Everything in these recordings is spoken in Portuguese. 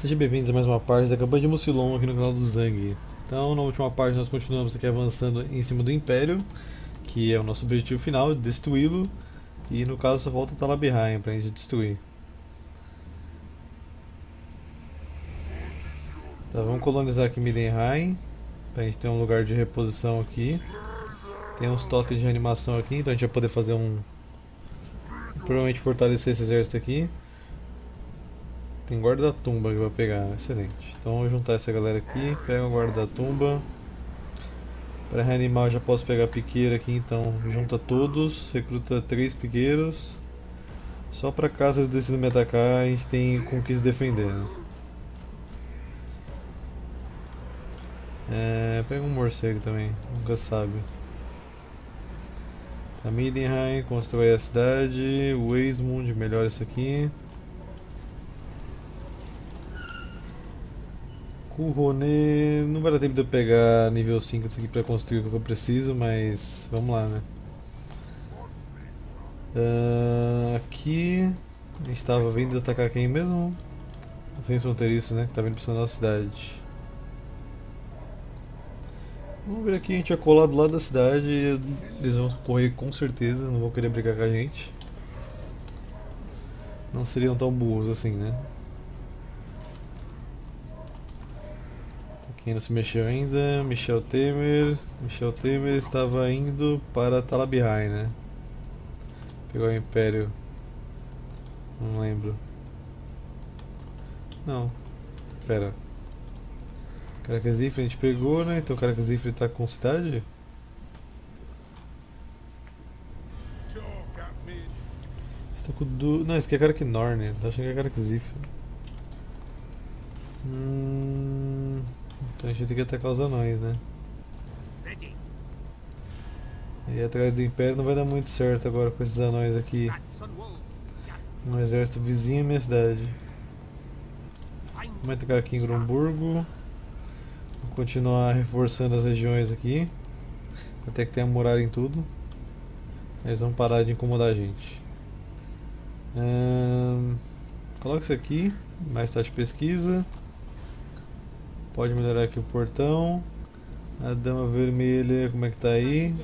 Sejam bem-vindos a mais uma parte da campanha de Mucilon aqui no canal do Zang. Então, na última parte nós continuamos aqui avançando em cima do Império, que é o nosso objetivo final, destruí-lo, e no caso só falta Talabheim pra gente destruir. Tá, vamos colonizar aqui Midenheim, pra gente ter um lugar de reposição aqui. Tem uns totens de animação aqui, então a gente vai poder fazer um... provavelmente fortalecer esse exército aqui. Tem guarda da tumba que vai pegar, excelente. Então vamos juntar essa galera aqui, pega o guarda da tumba. Para reanimar eu já posso pegar piqueiro aqui, então junta todos, recruta 3 piqueiros. Só para caso eles decidam me atacar, a gente tem com que se defender, né? Pega um morcego também, nunca sabe. A Midenheim, constrói a cidade. O Weismund, melhora isso aqui. Kuroné, não vai dar tempo de eu pegar nível 5 disso aqui para construir o que eu preciso, mas vamos lá, né? Aqui a gente estava vindo atacar quem mesmo? Os Reis Fronteiriços, né? Que tá vindo pra cima da nossa cidade. Vamos ver aqui, a gente é colado do lado da cidade. Eles vão correr com certeza, não vão querer brigar com a gente. Não seriam tão burros assim, né? Quem não se mexeu ainda? Michel Temer. Michel Temer estava indo para Talabheim, né? Pegou o Império. Não lembro. Não. Pera. Karakazifre a gente pegou, né? Então Karakazifre tá com cidade? Está com Não, esse aqui é Karaknor, né? Tô achando que é Karakazifre. Então a gente tem que atacar os anões, né? E atrás do Império não vai dar muito certo agora com esses anões aqui. Um exército vizinho à minha cidade. Vamos atacar aqui em Grumburgo. Vou continuar reforçando as regiões aqui. Até que tenha muralha em tudo. Eles vão parar de incomodar a gente. Coloca isso aqui. Mais taxa de pesquisa. Pode melhorar aqui o portão. A dama vermelha, como é que tá aí?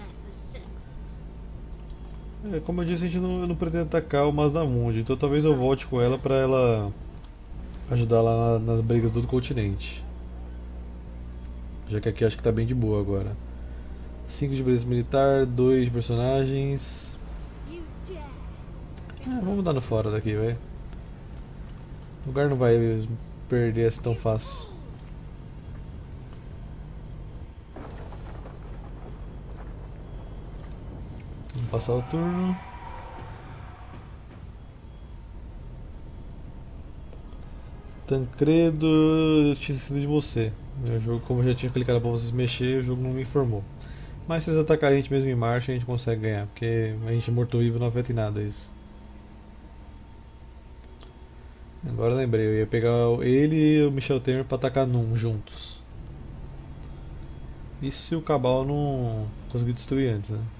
Como eu disse, a gente não pretende atacar o Mazdamundi, então talvez eu volte com ela pra ela ajudar lá nas brigas do continente. Já que aqui acho que tá bem de boa agora. 5 de presença militar, 2 de personagens. Vamos dar no fora daqui, vai. O lugar não vai perder assim tão fácil. Vamos passar o turno. Tancredo, eu tinha esquecido de você. O jogo, como eu já tinha clicado pra vocês mexer, o jogo não me informou. Mas se eles atacarem a gente mesmo em marcha, a gente consegue ganhar, porque a gente morto-vivo não afeta em nada isso. Agora lembrei, eu ia pegar ele e o Michel Temer pra atacar num juntos. Isso se o Cabal não conseguir destruir antes, né?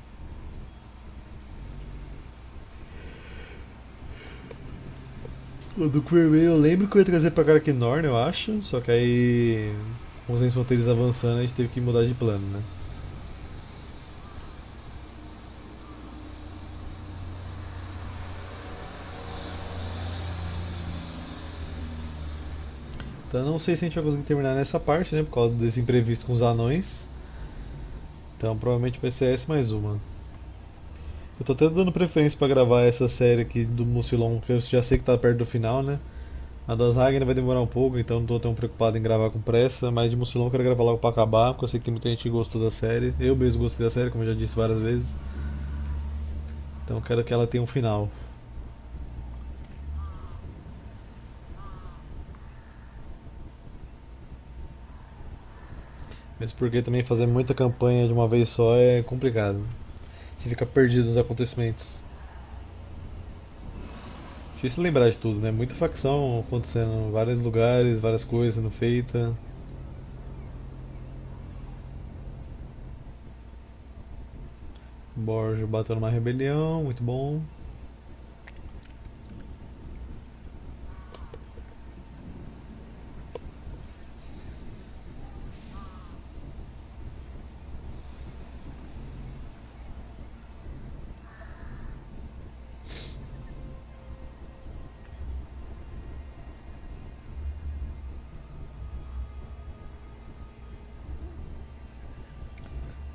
O Duque Vermelho eu lembro que eu ia trazer pra Karaknorn, eu acho. Só que aí, com os Reis Fronteiros avançando, a gente teve que mudar de plano, né? Então eu não sei se a gente vai conseguir terminar nessa parte, né? Por causa desse imprevisto com os anões. Então provavelmente vai ser essa mais uma. Eu tô até dando preferência pra gravar essa série aqui do Mucilon, que eu já sei que tá perto do final, né? A das Ragnar vai demorar um pouco, então não tô tão preocupado em gravar com pressa, mas de Mucilon eu quero gravar logo pra acabar, porque eu sei que tem muita gente que gostou da série. Eu mesmo gostei da série, como eu já disse várias vezes. Então eu quero que ela tenha um final. Mesmo porque também fazer muita campanha de uma vez só é complicado. Você fica perdido nos acontecimentos. Difícil lembrar de tudo, né? Muita facção acontecendo em vários lugares, várias coisas sendo feitas. Borja bateu numa rebelião, muito bom.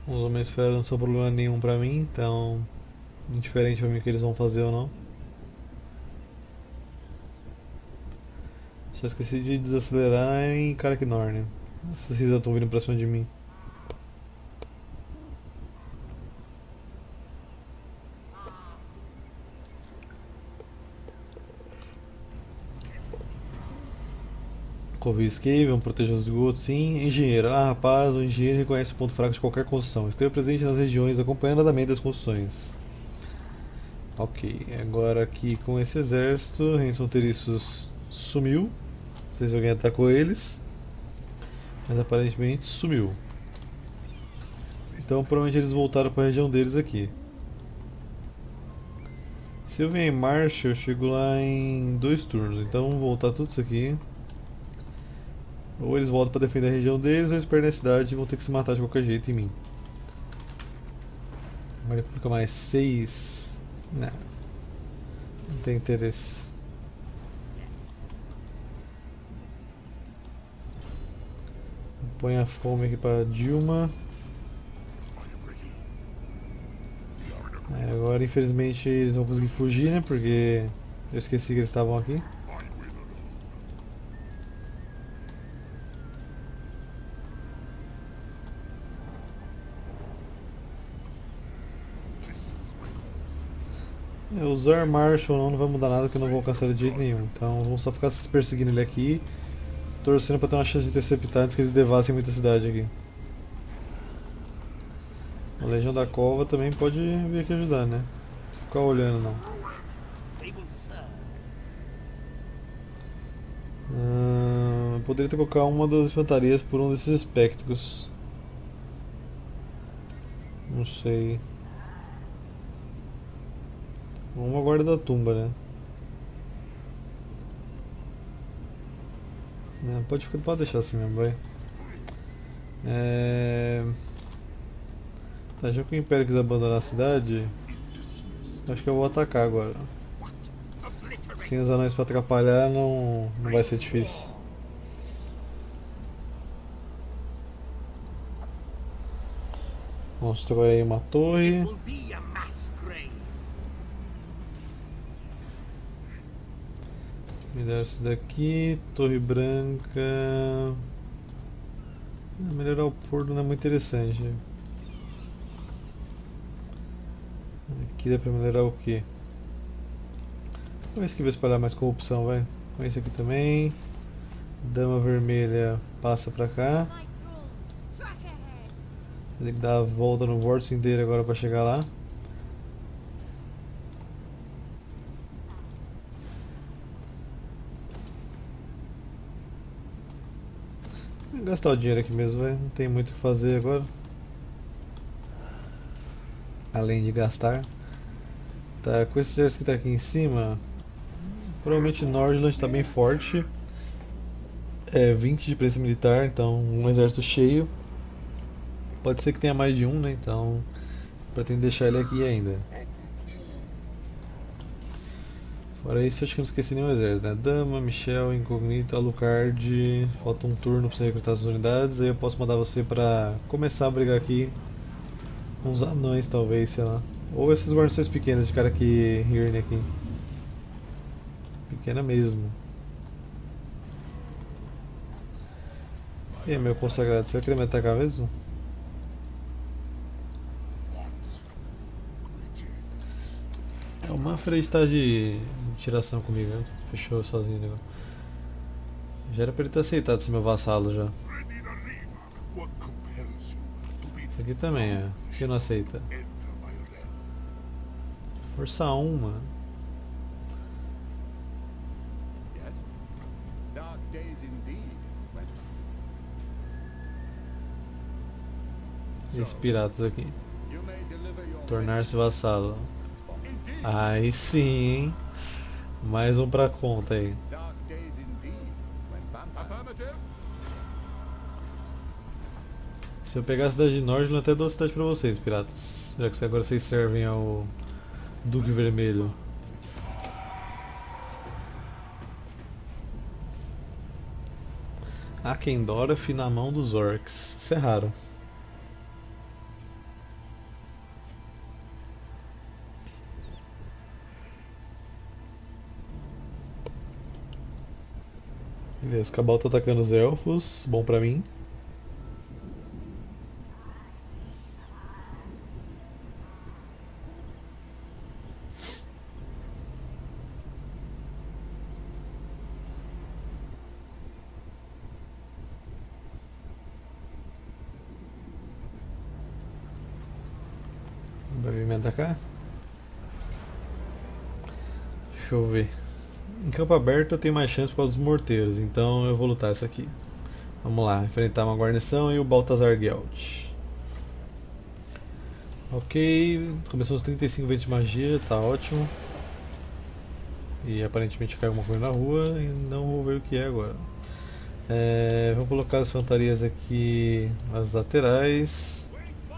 Os homens fera não são problema nenhum pra mim, então indiferente pra mim o que eles vão fazer ou não. Só esqueci de desacelerar em Karaknorn. Essas risadas estão vindo pra cima de mim. Confisquei, vamos proteger os esgotos, sim. Engenheiro. Ah, rapaz, o engenheiro reconhece o ponto fraco de qualquer construção. Esteja presente nas regiões, acompanhando andamento das construções. Ok, agora aqui com esse exército, Reis Fronteiriços sumiu. Não sei se alguém atacou eles, mas aparentemente sumiu. Então provavelmente eles voltaram para a região deles aqui. Se eu vier em marcha, eu chego lá em 2 turnos. Então vamos voltar tudo isso aqui. Ou eles voltam para defender a região deles, ou eles perdem a cidade e vão ter que se matar de qualquer jeito em mim. Agora coloca mais 6. Não, não tem interesse. Põe a fome aqui para Dilma. Agora infelizmente eles vão conseguir fugir, né? Porque eu esqueci que eles estavam aqui. Usar Marshall ou não vai mudar nada, porque eu não vou alcançar ele de jeito nenhum. Então vamos só ficar perseguindo ele aqui, torcendo pra ter uma chance de interceptar antes que eles devassem muita cidade aqui. A Legião da Cova também pode vir aqui ajudar, né? Não ficar olhando não. Eu poderia trocar uma das infantarias por um desses espectros. Não sei. Uma guarda da tumba, né? Pode deixar assim mesmo, vai. Tá, já que o Império quis abandonar a cidade, acho que eu vou atacar agora. Sem os anões pra atrapalhar, não vai ser difícil. Constrói aí uma torre. Me dá isso daqui, torre branca. Melhorar o porto não é muito interessante. Aqui dá pra melhorar o que? Vamos que vai espalhar mais corrupção, vai. Com esse aqui também. Dama vermelha passa pra cá. Tem que dar a volta no vórtice inteiro agora pra chegar lá. Vou gastar o dinheiro aqui mesmo, vai. Não tem muito o que fazer agora. Além de gastar. Tá, com esse exército que tá aqui em cima. Provavelmente Nordland está bem forte. 20 de preço militar, então um exército cheio. Pode ser que tenha mais de um, né? Então pretendo deixar ele aqui ainda. Fora isso, acho que não esqueci nenhum exército, né? Dama, Michel, Incognito, Alucard. Falta um turno para você recrutar as unidades. Aí eu posso mandar você para começar a brigar aqui com os anões, talvez, sei lá. Ou essas guarnições pequenas de cara que Hirn aqui. Pequena mesmo. E aí, meu consagrado, você vai querer me atacar mesmo? O Manfred tá de tiração comigo, né? Fechou sozinho o negócio. Já era pra ele ter aceitado ser meu vassalo já. Isso aqui também é. Por que não aceita? Força 1, mano. Esses piratas aqui. Tornar-se vassalo. Aí sim, hein? Mais um pra conta aí. Se eu pegar a cidade de Nordland, eu até dou a cidade pra vocês, piratas. Já que agora vocês servem ao Duque Vermelho. Akendorf na mão dos orcs. Isso é raro. Beleza, Cabal tá atacando os elfos, bom pra mim. Vai vir me atacar? Deixa eu ver. Em campo aberto eu tenho mais chance por causa dos morteiros, então eu vou lutar essa aqui. Vamos lá, enfrentar uma guarnição e o Baltazar Gelt. Ok, começou os 35 ventos de magia, tá ótimo. E aparentemente caiu alguma coisa na rua e não vou ver o que é agora. Vamos colocar as fantasias aqui nas laterais.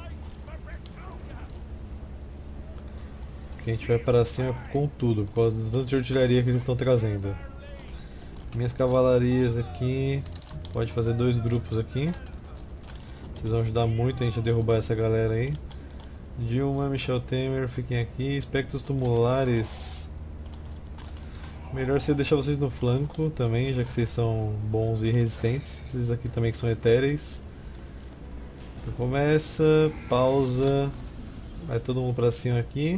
Que a gente vai para cima com tudo, por causa do tanto de artilharia que eles estão trazendo. Minhas cavalarias aqui, pode fazer dois grupos aqui. Vocês vão ajudar muito a gente a derrubar essa galera aí. Dilma, Michel Temer, fiquem aqui. Espectros tumulares. Melhor ser deixar vocês no flanco também, já que vocês são bons e resistentes. Esses aqui também que são etéreis. Então começa, pausa. Vai todo mundo pra cima aqui.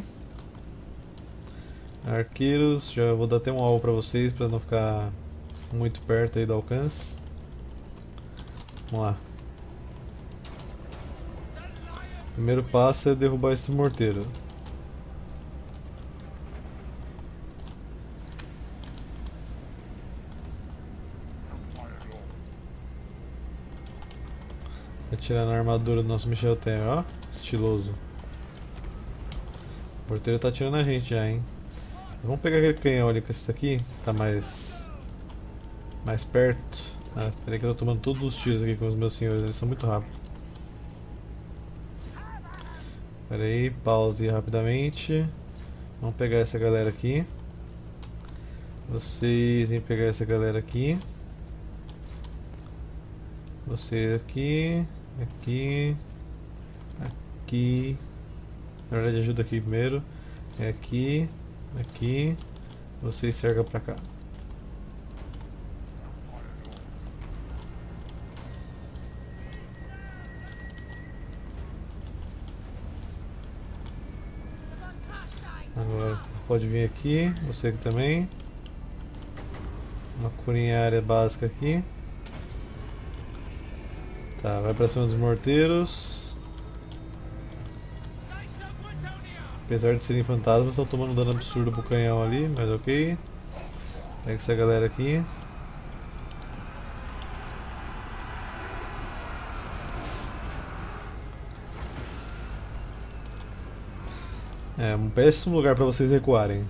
Arqueiros, já vou dar até um alvo pra vocês pra não ficar muito perto aí do alcance. Vamos lá. Primeiro passo é derrubar esse morteiro. Atirar na armadura do nosso Michel Temer, ó, estiloso. O morteiro tá atirando a gente já, hein. Vamos pegar aquele canhão ali com esse daqui, tá mais perto. Ah, espera aí que eu tô tomando todos os tiros aqui com os meus senhores, eles são muito rápidos. Espera aí, pause rapidamente. Vamos pegar essa galera aqui. Vocês vêm pegar essa galera aqui. Vocês aqui, aqui, aqui. Na verdade ajuda aqui primeiro. É aqui. Aqui, vocês cercam pra cá. Agora pode vir aqui, você aqui também. Uma curinha área básica aqui. Tá, vai pra cima dos morteiros. Apesar de serem fantasmas, estão tomando um dano absurdo pro canhão ali, mas ok. Pega essa galera aqui. É um péssimo lugar pra vocês recuarem.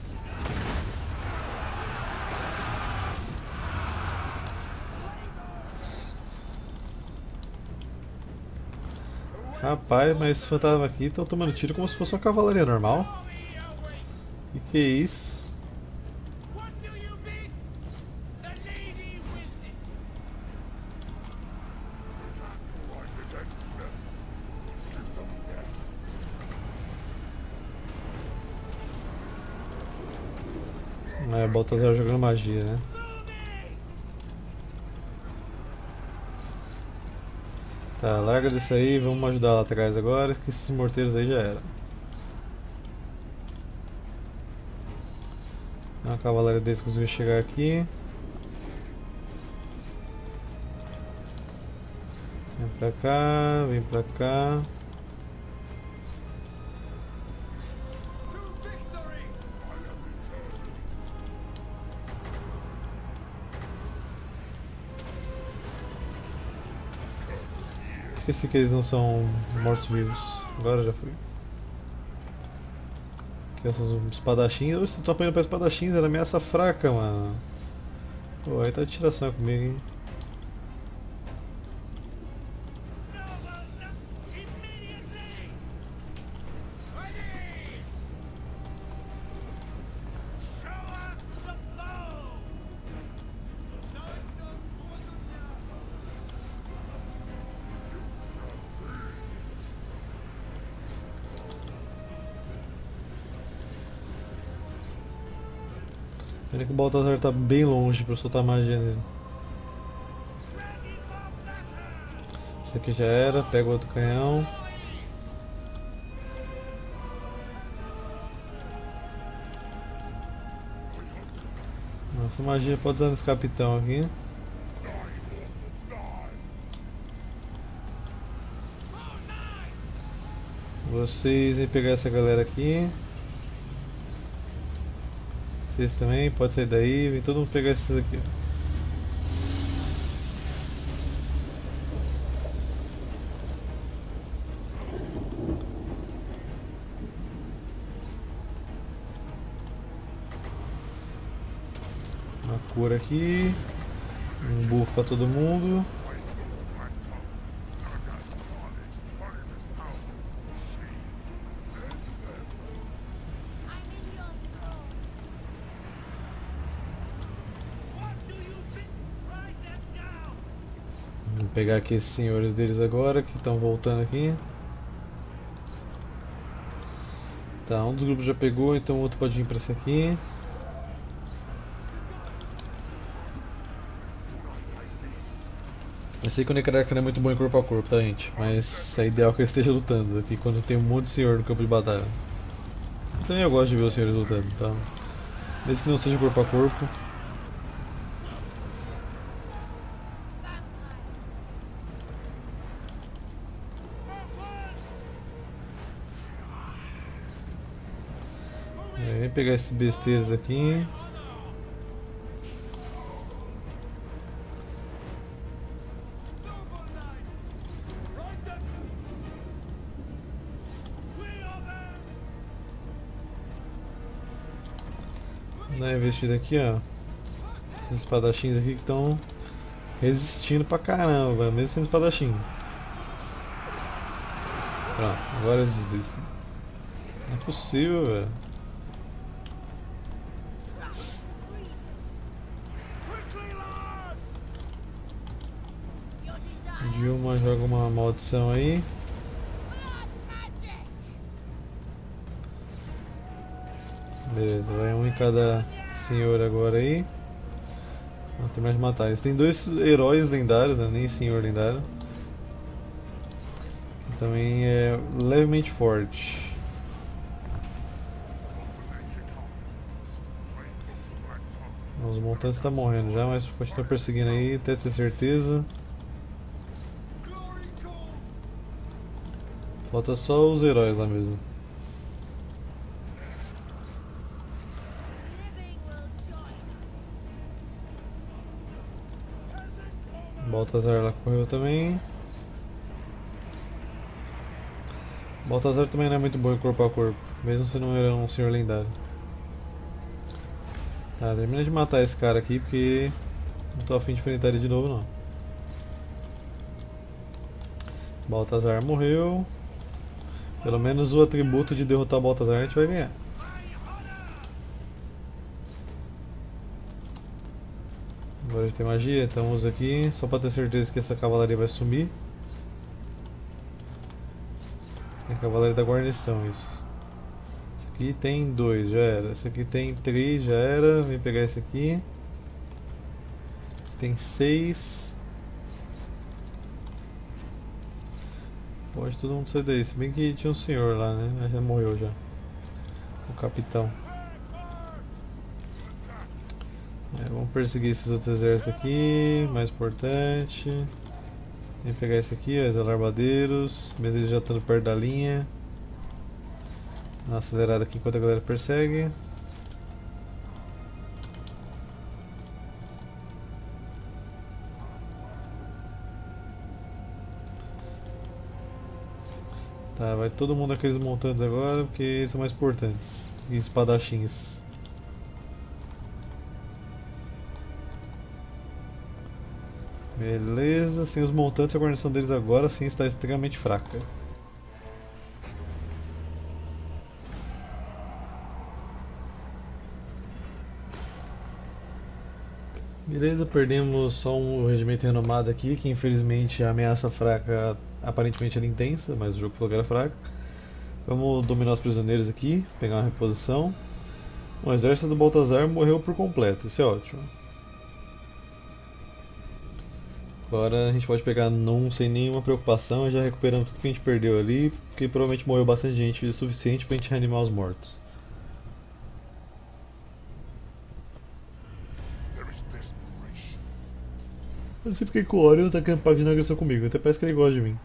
Rapaz, mas esses fantasmas aqui estão tomando tiro como se fosse uma cavalaria normal. Que é isso? É, Baltazar jogando magia, né? Tá, larga disso aí, vamos ajudar lá atrás agora, que esses morteiros aí já era. A cavalaria deles conseguiu chegar aqui. Vem pra cá, vem pra cá. Esqueci que eles não são mortos-vivos. Agora já fui. Aqui essas espadachins. Vocês estão apanhando pra espadachins, era ameaça fraca, mano. Pô, aí tá de tiração comigo, hein. Pena que o Baltazar tá bem longe pra eu soltar magia nele. Esse aqui já era, pega outro canhão. Nossa magia pode usar nesse capitão aqui. Vocês vêm pegar essa galera aqui. Vocês também, pode sair daí, vem todo mundo pegar esses aqui. Uma cura aqui. Um buff pra todo mundo. Vou pegar aqui esses senhores deles agora que estão voltando aqui. Tá, um dos grupos já pegou, então o outro pode vir pra esse aqui. Eu sei que o Necrarca não é muito bom em corpo a corpo, tá, gente? Mas é ideal que ele esteja lutando aqui quando tem um monte de senhor no campo de batalha. Também eu gosto de ver os senhores lutando, tá? Mesmo que não seja corpo a corpo. Vem pegar esses besteiros aqui. Dá uma investida aqui, ó. Esses espadachins aqui que estão resistindo pra caramba, mesmo sendo espadachim. Pronto, agora eles desistem. Não é possível, velho. Dilma joga uma maldição aí. Beleza, vai um em cada senhor agora aí. Vamos terminar de matar. Eles têm dois heróis lendários, né? Nem senhor lendário. Também é levemente forte. Os montantes estão morrendo já, mas continua perseguindo aí até ter certeza. Falta só os heróis lá mesmo. Baltazar lá correu também. Baltazar também não é muito bom em corpo a corpo, mesmo se não era um senhor lendário. Tá, termina de matar esse cara aqui porque não tô afim de enfrentar ele de novo não. Baltazar morreu. Pelo menos o atributo de derrotar o Baltazar a gente vai ganhar. Agora a gente tem magia, então usa aqui, só pra ter certeza que essa cavalaria vai sumir. É a cavalaria da guarnição, isso. Esse aqui tem 2, já era. Esse aqui tem 3, já era. Vem pegar esse aqui. Tem 6. Pode todo mundo sair daí, se bem que tinha um senhor lá, né? Já morreu já. O capitão. Vamos perseguir esses outros exércitos aqui, mais importante. Vem pegar esse aqui, ó, os alarbadeiros, mesmo eles já estando perto da linha. Dá uma acelerada aqui enquanto a galera persegue. Tá, vai todo mundo naqueles montantes agora, porque eles são mais importantes. E espadachins. Beleza, sem os montantes a guarnição deles agora sim está extremamente fraca. Beleza, perdemos só um regimento renomado aqui, que infelizmente a ameaça fraca aparentemente era intensa, mas o jogo falou que era fraco. Vamos dominar os prisioneiros aqui, pegar uma reposição. O exército do Baltazar morreu por completo, isso é ótimo. Agora a gente pode pegar num sem nenhuma preocupação, já recuperando tudo que a gente perdeu ali, porque provavelmente morreu bastante gente o suficiente pra gente reanimar os mortos. Eu sempre fiquei com o Orion atacando pacto de agressão comigo, até parece que ele gosta de mim.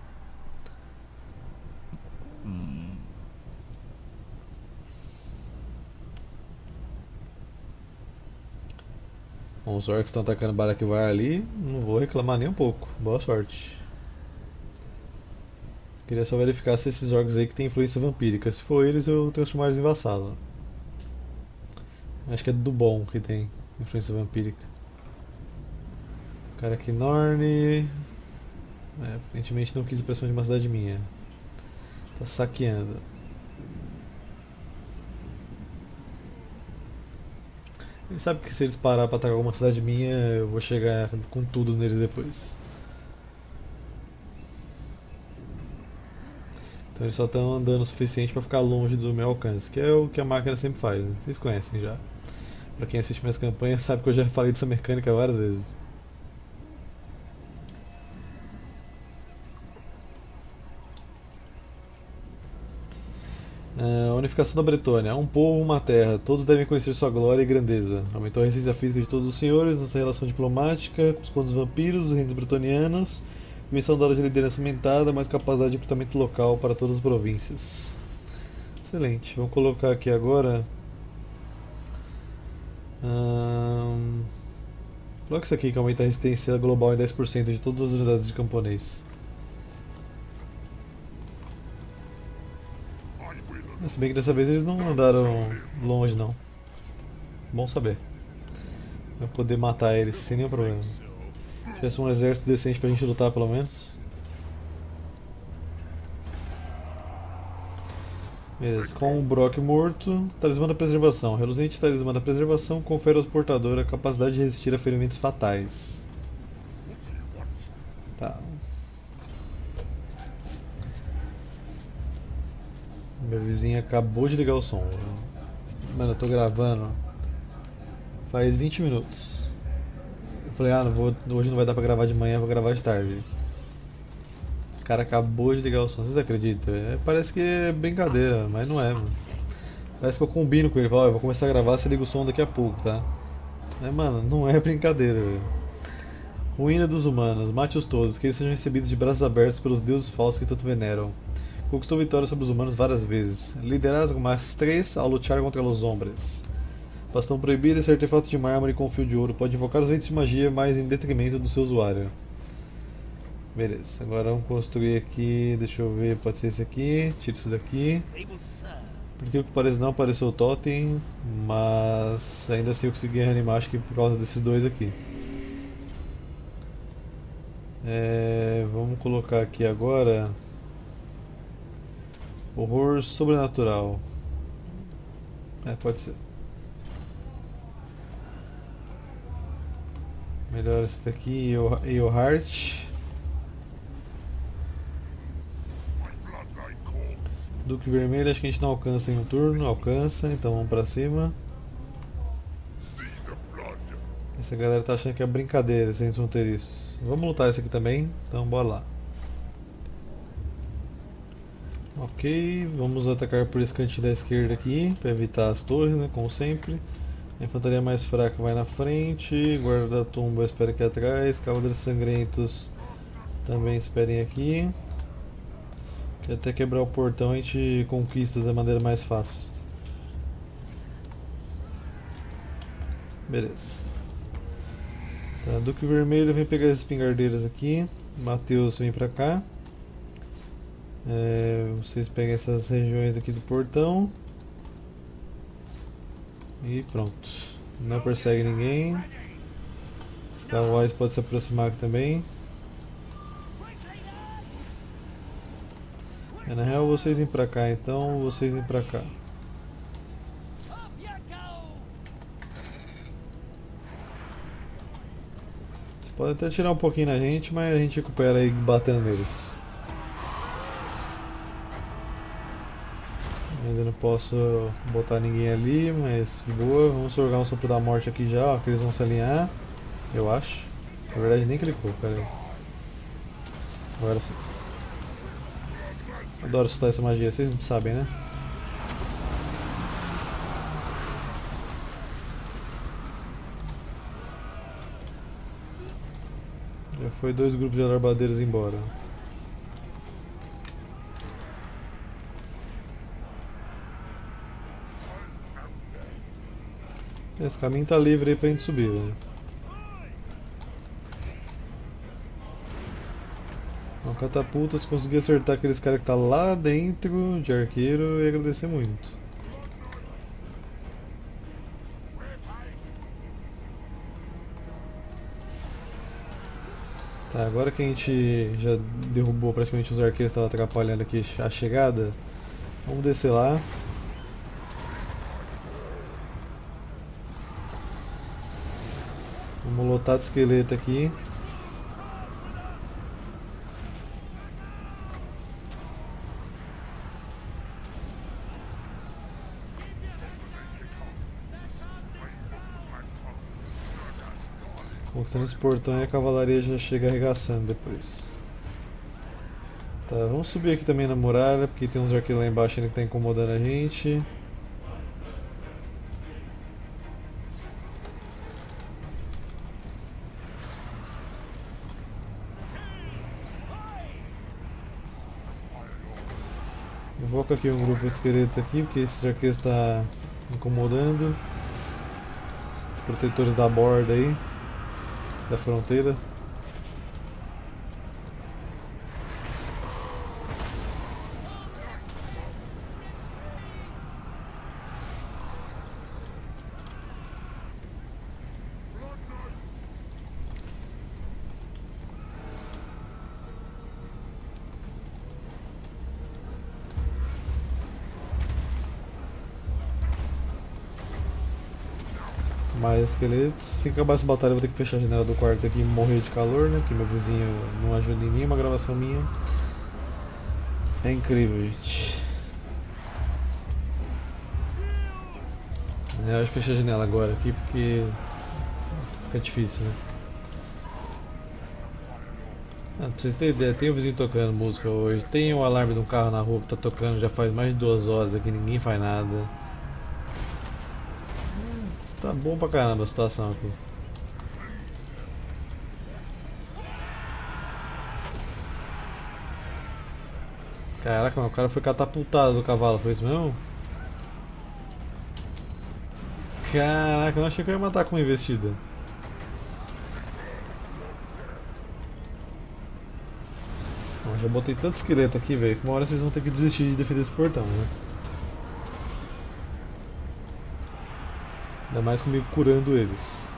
Bom, os orcs estão atacando Barakivar ali, não vou reclamar nem um pouco. Boa sorte. Queria só verificar se esses orcs aí que tem influência vampírica. Se for eles, eu transformar eles em vassalo. Acho que é do bom que tem influência vampírica. Cara aqui, Norne. Aparentemente não quis a pressão de uma cidade minha. Tá saqueando. Ele sabe que se eles parar pra atacar alguma cidade minha, eu vou chegar com tudo neles depois. Então eles só estão andando o suficiente pra ficar longe do meu alcance, que é o que a máquina sempre faz, né? Vocês conhecem já. Pra quem assiste minhas campanhas sabe que eu já falei dessa mecânica várias vezes. Unificação da Bretônia. Um povo, uma terra. Todos devem conhecer sua glória e grandeza. Aumentou a resistência física de todos os senhores nessa relação diplomática com os condes vampiros, os reinos bretonianos. Dimensão da hora de liderança aumentada, mais capacidade de recrutamento local para todas as províncias. Excelente. Vamos colocar aqui agora. Coloca isso aqui que aumenta a resistência global em 10% de todas as unidades de camponês. Se bem que dessa vez eles não andaram longe não. Bom saber. Vai poder matar eles sem nenhum problema. Se tivesse um exército decente pra gente lutar pelo menos. Beleza, com o Brock morto, talismã da preservação. Reluzente talismã da preservação confere ao portador a capacidade de resistir a ferimentos fatais. Tá. Meu vizinho acabou de ligar o som. Mano, eu tô gravando faz 20 minutos. Eu falei, não vou, hoje não vai dar pra gravar de manhã, vou gravar de tarde. O cara acabou de ligar o som, vocês acreditam? Parece que é brincadeira, mas não é, mano. Parece que eu combino com ele, falo, eu vou começar a gravar, você liga o som daqui a pouco, tá? Mas, mano, não é brincadeira, velho. Ruína dos humanos, mate-os todos, que eles sejam recebidos de braços abertos pelos deuses falsos que tanto veneram. Conquistou vitória sobre os humanos várias vezes. Liderazgo mais 3 ao lutar contra os hombres. Bastão proibido, esse artefato de mármore com fio de ouro pode invocar os ventos de magia, mas em detrimento do seu usuário. Beleza, agora vamos construir aqui, deixa eu ver, pode ser esse aqui, tira isso daqui. Por que parece não apareceu o totem, mas ainda assim eu consegui reanimar, acho que por causa desses dois aqui. Vamos colocar aqui agora horror sobrenatural. Pode ser. Melhor esse daqui, Eohart. Duque Vermelho, acho que a gente não alcança em um turno. Alcança, então vamos pra cima. Essa galera tá achando que é brincadeira, sem vão ter isso. Vamos lutar esse aqui também, então bora lá. Ok, vamos atacar por esse cantinho da esquerda aqui, para evitar as torres, né, como sempre. A infantaria mais fraca vai na frente, guarda da tumba espera aqui atrás, cavaleiros sangrentos também esperem aqui. Que até quebrar o portão a gente conquista da maneira mais fácil. Beleza. Tá, Duque Vermelho vem pegar as espingardeiras aqui, Matheus vem pra cá. Vocês pegam essas regiões aqui do portão. E pronto. Não persegue ninguém. Os cowboys podem se aproximar aqui também. Na real vocês vêm pra cá então, vocês vêm pra cá. Você pode até tirar um pouquinho na gente, mas a gente recupera aí batendo neles. Ainda não posso botar ninguém ali, mas de boa. Vamos jogar um sopro da morte aqui já, ó, que eles vão se alinhar. Eu acho. Na verdade nem clicou, pera aí. Agora sim. Adoro soltar essa magia, vocês sabem, né? Já foi 2 grupos de alarbadeiros embora. Esse caminho tá livre aí pra gente subir, velho. Uma catapulta, se conseguir acertar aqueles caras que tá lá dentro de arqueiro, eu ia agradecer muito. Tá, agora que a gente já derrubou praticamente os arqueiros que estavam atrapalhando aqui a chegada, vamos descer lá. Vamos lotar de esqueleto aqui. Conquistando esse portão e a cavalaria já chega arregaçando depois. Tá, vamos subir aqui também na muralha, porque tem uns arqueiros lá embaixo ainda que tá incomodando a gente. Invoca aqui um grupo de esqueletos aqui, porque esses arqueiros está incomodando. Os protetores da borda aí, da fronteira. Mais esqueletos. Se acabar essa batalha eu vou ter que fechar a janela do quarto aqui e morrer de calor, né? Porque meu vizinho não ajuda em nenhuma gravação minha. É incrível, gente. Eu acho que fechar a janela agora aqui porque fica difícil, né? Pra vocês terem ideia, tem o vizinho tocando música hoje, tem o alarme de um carro na rua que tá tocando já faz mais de 2 horas aqui, ninguém faz nada. Tá bom pra caramba a situação aqui. Caraca, mas o cara foi catapultado do cavalo, foi isso mesmo? Caraca, eu não achei que eu ia matar com uma investida. Bom, já botei tanto esqueleto aqui, velho, que uma hora vocês vão ter que desistir de defender esse portão, né? Ainda mais comigo curando eles.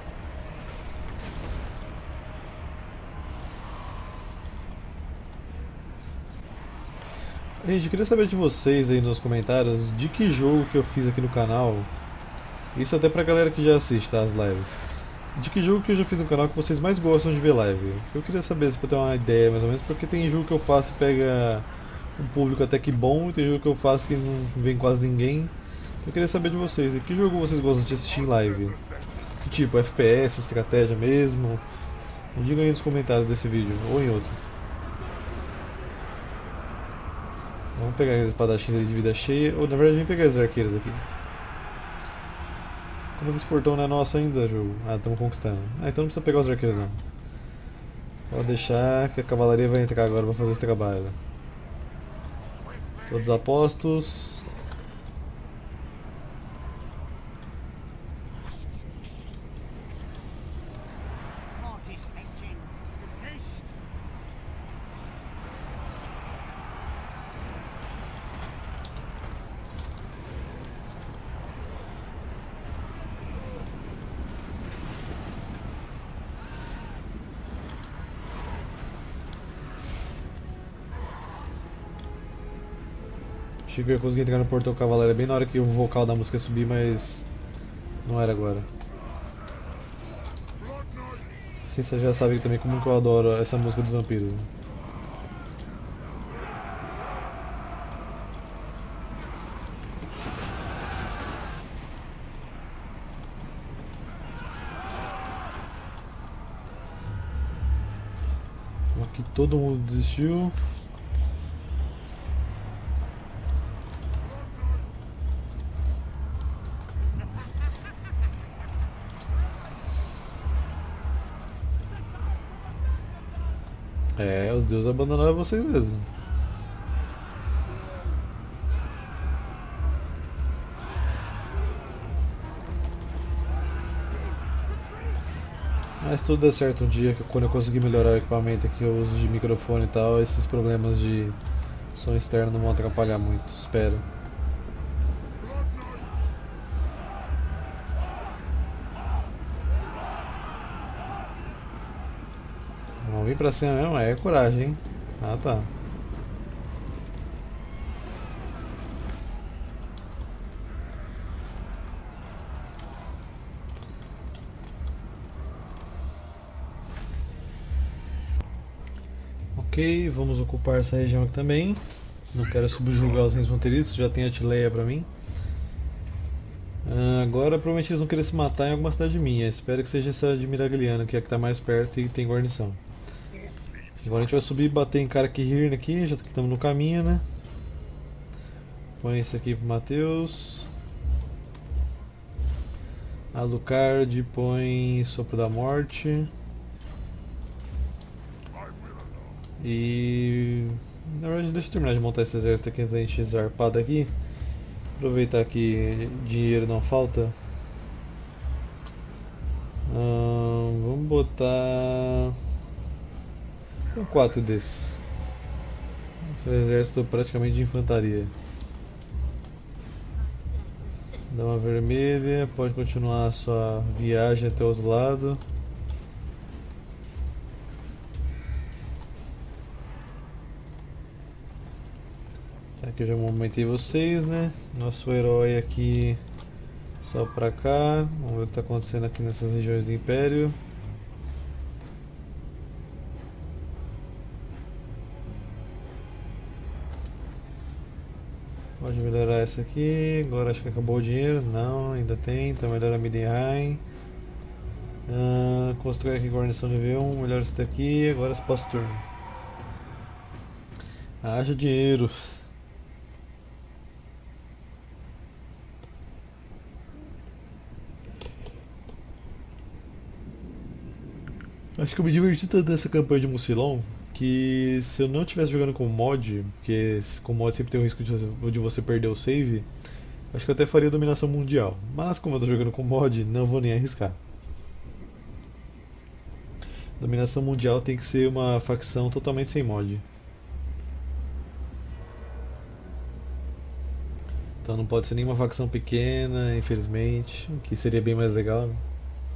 Gente, eu queria saber de vocês aí nos comentários de que jogo que eu fiz aqui no canal. Isso até pra galera que já assiste, tá, as lives. De que jogo que eu já fiz no canal que vocês mais gostam de ver live? Eu queria saber se pra ter uma ideia mais ou menos, porque tem jogo que eu faço e pega um público até que bom, e tem jogo que eu faço que não vem quase ninguém. Eu queria saber de vocês, que jogo vocês gostam de assistir em live? Que tipo, FPS, estratégia mesmo? Me digam aí nos comentários desse vídeo, ou em outro. Vamos pegar aqueles espadachins de vida cheia, ou na verdade vem pegar esses arqueiros aqui. Como é que esse portão não é nosso ainda, jogo? Ah, estamos conquistando. Ah, então não precisa pegar os arqueiros não. Pode deixar que a cavalaria vai entrar agora para fazer esse trabalho. Todos apostos. Achei que eu ia conseguir entrar no portão cavaleiro bem na hora que o vocal da música subir, mas não era agora. Vocês já sabem também como que eu adoro essa música dos vampiros. Né? Aqui todo mundo desistiu. É, os deuses abandonaram vocês mesmo. Mas tudo der certo um dia, que quando eu conseguir melhorar o equipamento que eu uso de microfone e tal, esses problemas de som externo não vão atrapalhar muito, espero. Vamos vir pra cima mesmo? É coragem, hein? Ah tá. Ok, vamos ocupar essa região aqui também. Não quero subjugar os reis fronteiriços, já tem Atileia pra mim. Agora provavelmente eles vão querer se matar em alguma cidade minha. Espero que seja essa de Miragliano, que é a que tá mais perto e tem guarnição. Agora a gente vai subir e bater em Karakihirna aqui, já que estamos no caminho, né? Põe esse aqui pro Matheus. Alucard põe Sopro da Morte. E... na verdade deixa eu terminar de montar esse exército aqui antes da gente zarpar daqui. Aproveitar que dinheiro não falta. Vamos botar... são 4 desses. Esse é um exército praticamente de infantaria. Dama vermelha, pode continuar a sua viagem até o outro lado. Aqui eu já movimentei vocês, né? Nosso herói aqui só pra cá. Vamos ver o que está acontecendo aqui nessas regiões do Império. Pode melhorar essa aqui. Agora acho que acabou o dinheiro. Não, ainda tem. Então melhora Midenheim. Construir aqui guarnição nível 1. Melhora isso daqui. Agora esse passo turno. Haja dinheiro. Acho que eu me diverti tanto nessa campanha de Mucilon que se eu não estivesse jogando com mod, porque com mod sempre tem o risco de você perder o save, acho que eu até faria dominação mundial. Mas como eu tô jogando com mod, não vou nem arriscar. Dominação mundial tem que ser uma facção totalmente sem mod. Então não pode ser nenhuma facção pequena, infelizmente, o que seria bem mais legal, né?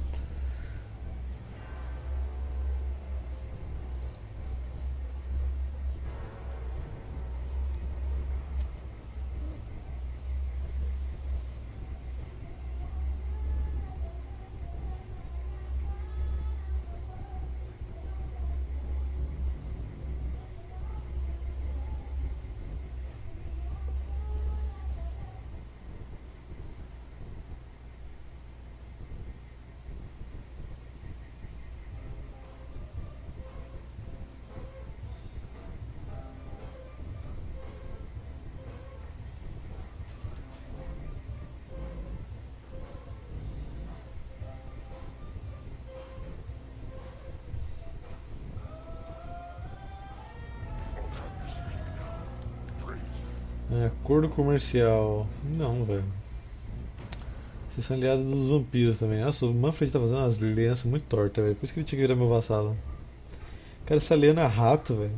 Acordo comercial. Não, velho. Vocês são aliados dos vampiros também. Nossa, o Manfred tá fazendo umas alianças muito tortas, velho. Por isso que ele tinha que virar meu vassalo. Cara, essa aliança é rato, velho.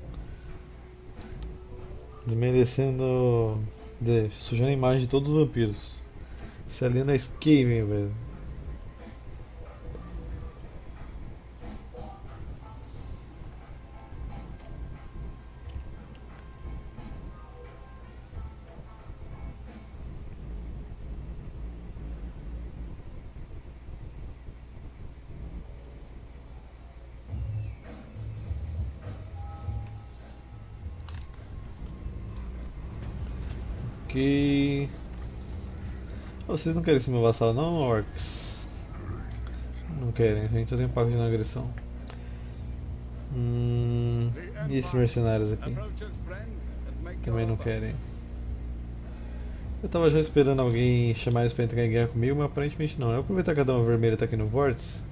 Desmerecendo. Sujando a imagem de todos os vampiros. Essa aliança é Skaven, velho. Ok. Oh, vocês não querem ser meu vassalo não, orcs? Não querem, a gente só tem um pacto de não agressão. E esses mercenários aqui? Também não querem. Eu tava já esperando alguém chamar eles pra entrar em guerra comigo, mas aparentemente não. Eu vou aproveitar que a Dama Vermelha tá aqui no vórtice.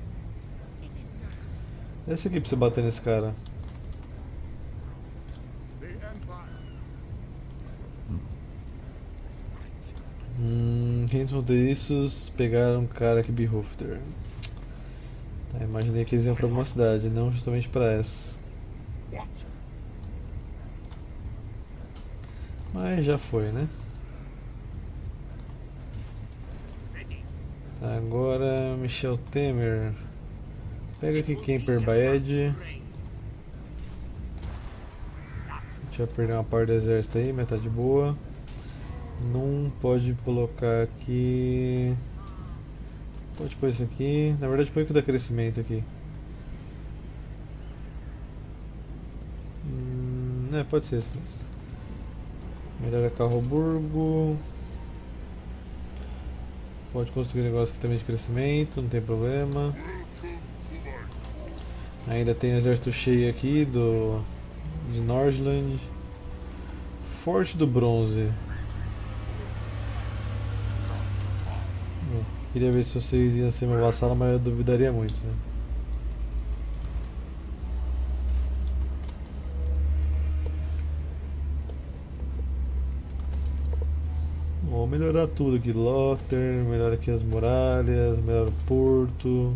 Desce aqui pra você bater nesse cara. Reis fronteiriços pegaram um cara aqui, Bihofter. Tá, imaginei que eles iam pra alguma cidade, não justamente pra essa. Mas já foi, né? Tá, agora Michel Temer. Pega aqui Kemper Baed. A gente vai perder uma parte do exército aí, mas tá de boa. Não pode colocar aqui. Pode pôr isso aqui. Na verdade, põe o que dá crescimento aqui. Pode ser esse mesmo. Melhora Carroburgo. Pode construir um negócio aqui também de crescimento, não tem problema. Ainda tem o exército cheio aqui de Nordland. Forte do Bronze. Queria ver se você iria ser meu vassalo, mas eu duvidaria muito, né? Vou melhorar tudo aqui, Lothar, melhora aqui as muralhas, melhora o porto.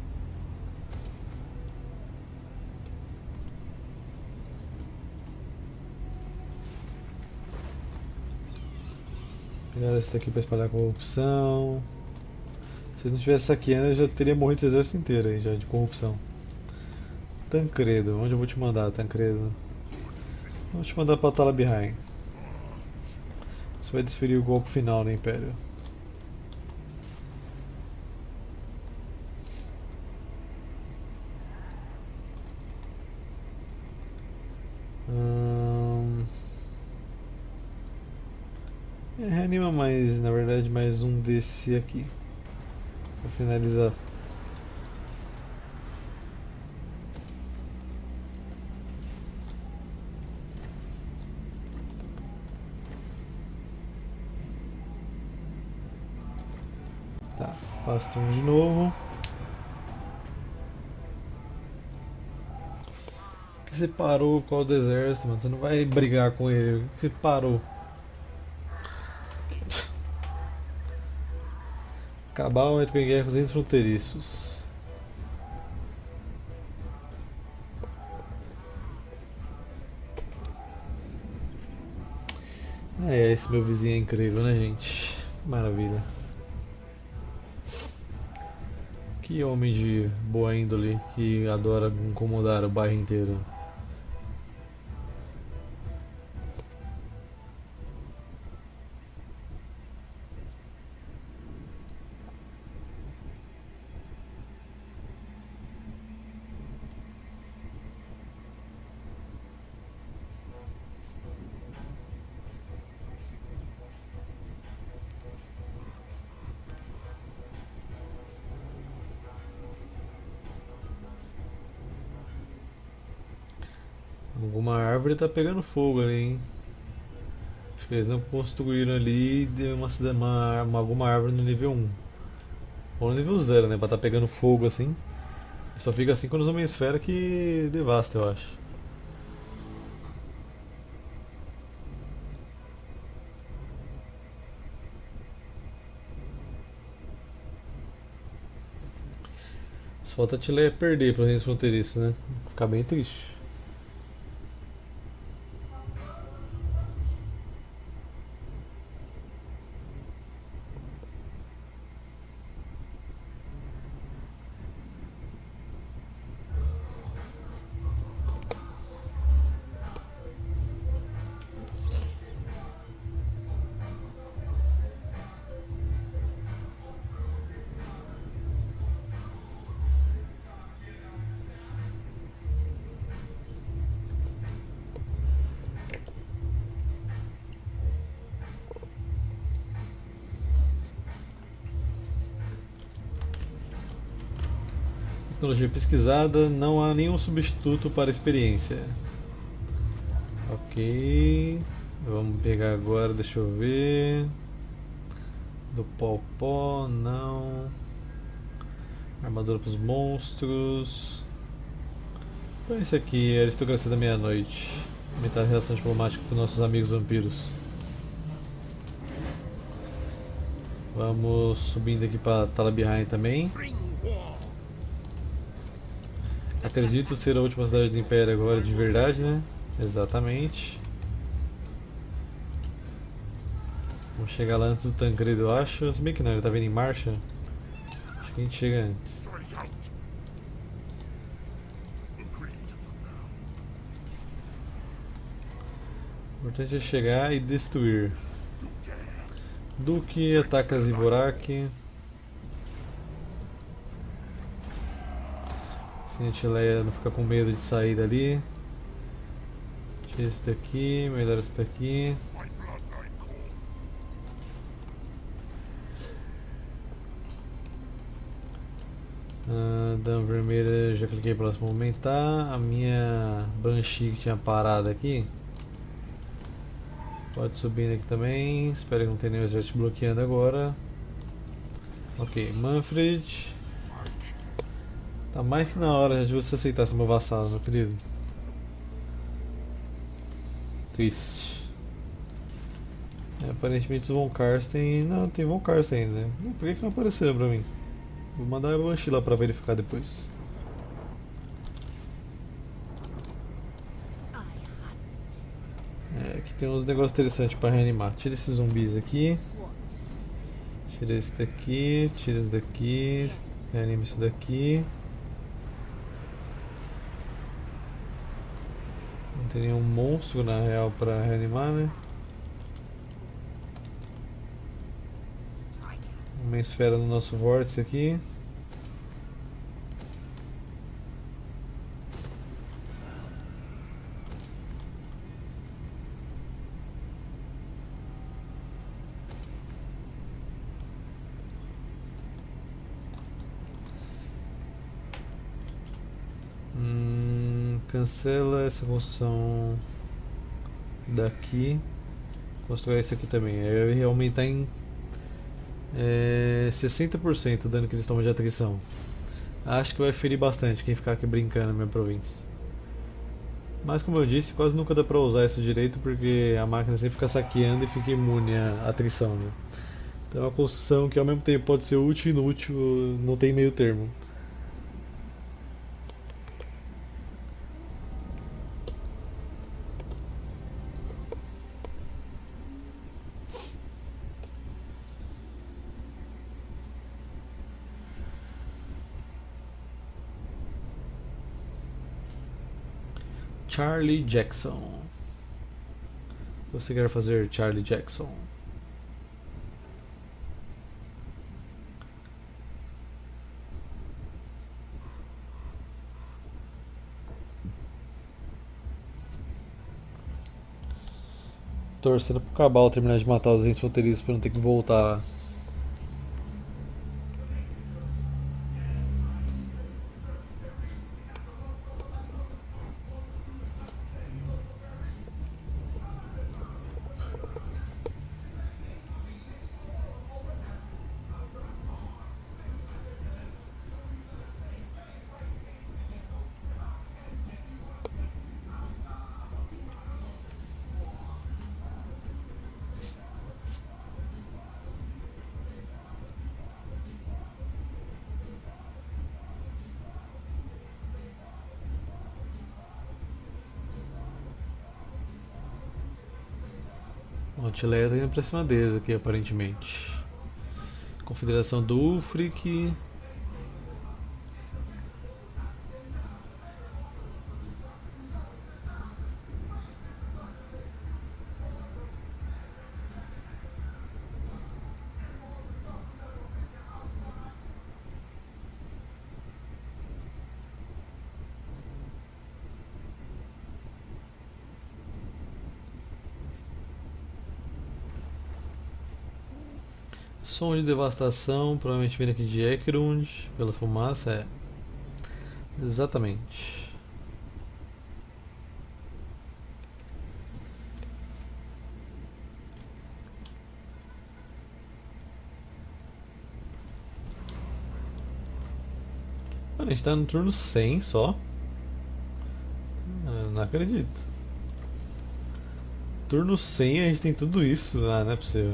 Melhora esse daqui para espalhar corrupção. Se eles não estivessem saqueando, eu já teria morrido esse exército inteiro aí, já, de corrupção. Tancredo, onde eu vou te mandar, Tancredo? Vou te mandar para Talabheim. Você vai desferir o golpe final no Império. Reanima mais, na verdade, mais um desse aqui. Pra finalizar. Tá, passo turno de novo. Por que você parou com o do exército, mano? Você não vai brigar com ele. Por que você parou? Cabal entra em guerra com os entes fronteiriços. Esse meu vizinho é incrível, né, gente? Maravilha. Que homem de boa índole que adora incomodar o bairro inteiro. Alguma árvore tá pegando fogo ali, hein? Acho que eles não construíram ali alguma árvore no nível 1. Ou no nível 0, né? Pra tá pegando fogo assim. Só fica assim quando os homens esfera que devasta, eu acho. Só falta a Tileia perder para os fronteiriços, né? Ficar bem triste. Tecnologia pesquisada, não há nenhum substituto para a experiência. Ok, vamos pegar agora, deixa eu ver. Do pó, não. Armadura para os monstros. Então esse aqui é a aristocracia da meia-noite. Aumentar a relação diplomática com nossos amigos vampiros. Vamos subindo aqui para Talabihain também. Acredito ser a última cidade do Império agora de verdade, né? Exatamente. Vamos chegar lá antes do Tancredo, eu acho. Se bem que não, ele tá vindo em marcha. Acho que a gente chega antes. O importante é chegar e destruir. Duque ataca Zivorak. Assim a gente não fica com medo de sair dali. Tira esse daqui, melhora esse daqui. Dama vermelha, já cliquei próximo aumentar. A minha Banshee que tinha parado aqui. Pode subir aqui também. Espero que não tenha nenhum exército bloqueando agora. Ok, Manfred. Tá mais que na hora de você aceitar ser meu vassalo, meu querido. Triste. Aparentemente os Von Karsten. Não, tem Von Karsten ainda. Por que não apareceu pra mim? Vou mandar a Banshee lá pra verificar depois. Aqui tem uns negócios interessantes pra reanimar. Tira esses zumbis aqui. Tira esse daqui. Tira esse daqui. Reanima isso daqui. Não tem nenhum monstro na real pra reanimar, né? Uma esfera no nosso vórtice aqui. Cancela essa construção daqui. Constrói esse aqui também. Aí vai aumentar em 60% o dano que eles tomam de atrição. Acho que vai ferir bastante quem ficar aqui brincando na minha província. Mas como eu disse, quase nunca dá pra usar isso direito porque a máquina sempre fica saqueando e fica imune à atrição, né? Então é uma construção que ao mesmo tempo pode ser útil e inútil, não tem meio termo. Charlie Jackson. Você quer fazer Charlie Jackson? Torcendo pro Cabal terminar de matar os entes fronteiriços pra não ter que voltar. O Antileia tá indo pra cima deles aqui, aparentemente. Confederação do Ulfric. Som de devastação, provavelmente vindo aqui de Ekrund, pela fumaça, Exatamente. Mano, a gente tá no turno 100 só. Ah, não acredito. Turno 100 a gente tem tudo isso. Ah, não é possível.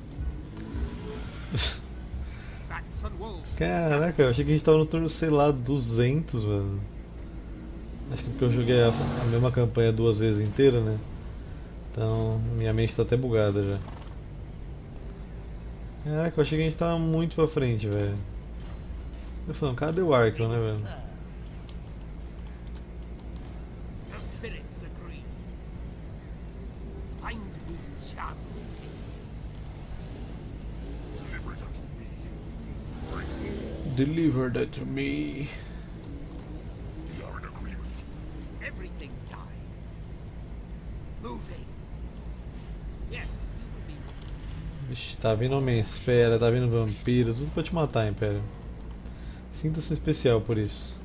Caraca, eu achei que a gente tava no turno, sei lá, 200, mano. Acho que porque eu joguei a mesma campanha duas vezes inteira, né? Então minha mente tá até bugada já. Caraca, eu achei que a gente tava muito pra frente, velho. Eu falando, cadê o Arkham, né, velho? Deliver that to me. Vixe, tá vindo Homem-Esfera, tá vindo Vampiro, tudo pra te matar, Império. Sinta-se especial por isso.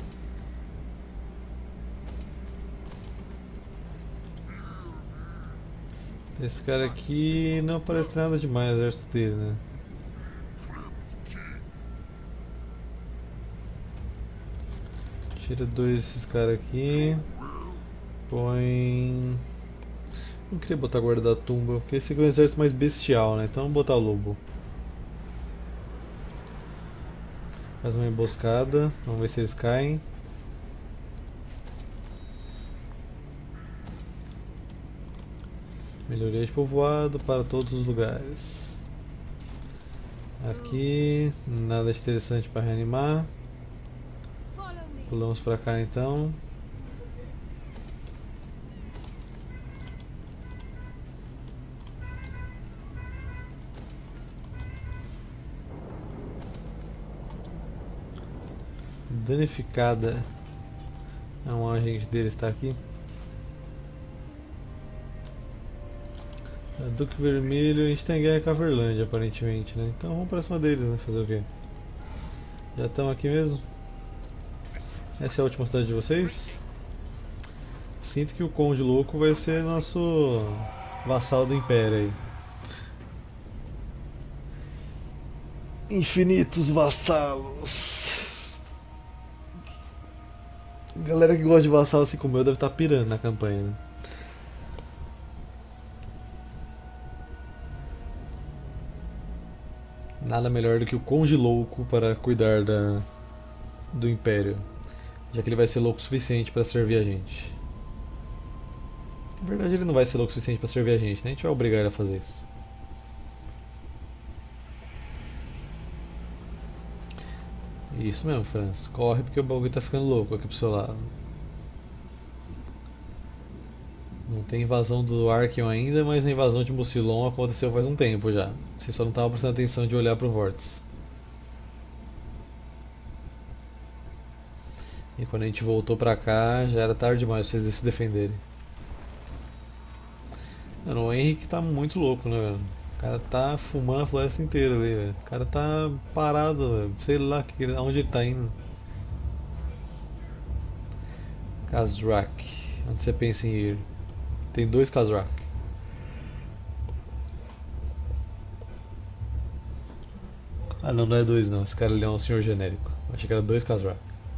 Esse cara aqui não parece nada demais, o exército dele, né? Tira dois desses caras aqui. Põe. Não queria botar guarda da tumba, porque esse aqui é um exército mais bestial, né? Então vamos botar lobo. Faz uma emboscada, vamos ver se eles caem. Melhoria de povoado para todos os lugares. Aqui, nada de interessante para reanimar. Pulamos para cá então. Danificada. Um agente dele está aqui. A Duque Vermelho, a gente tem guerra com a Verlândia aparentemente, né? Então vamos para cima deles, né? Fazer o quê? Já estão aqui mesmo? Essa é a última cidade de vocês? Sinto que o Conde Louco vai ser nosso vassalo do Império aí. Infinitos vassalos. Galera que gosta de vassalo assim como eu deve estar pirando na campanha, né? Nada melhor do que o Conde Louco para cuidar do Império, já que ele vai ser louco o suficiente para servir a gente. Na verdade, ele não vai ser louco o suficiente para servir a gente, né? A gente vai obrigar ele a fazer isso. Isso mesmo, Franz. Corre porque o bagulho tá ficando louco aqui pro seu lado. Não tem invasão do Archeon ainda, mas a invasão de Mucilon aconteceu faz um tempo já. Você só não estava prestando atenção de olhar pro Vortex. E quando a gente voltou pra cá, já era tarde demais pra vocês se defenderem. Mano, o Henrique tá muito louco, né, velho? O cara tá fumando a floresta inteira ali, velho. O cara tá parado, velho. Sei lá aonde ele tá indo. Kazrak. Onde você pensa em ir? Tem dois Kazrak. Ah não, não é dois não. Esse cara ali é um senhor genérico. Achei que era dois Kazrak.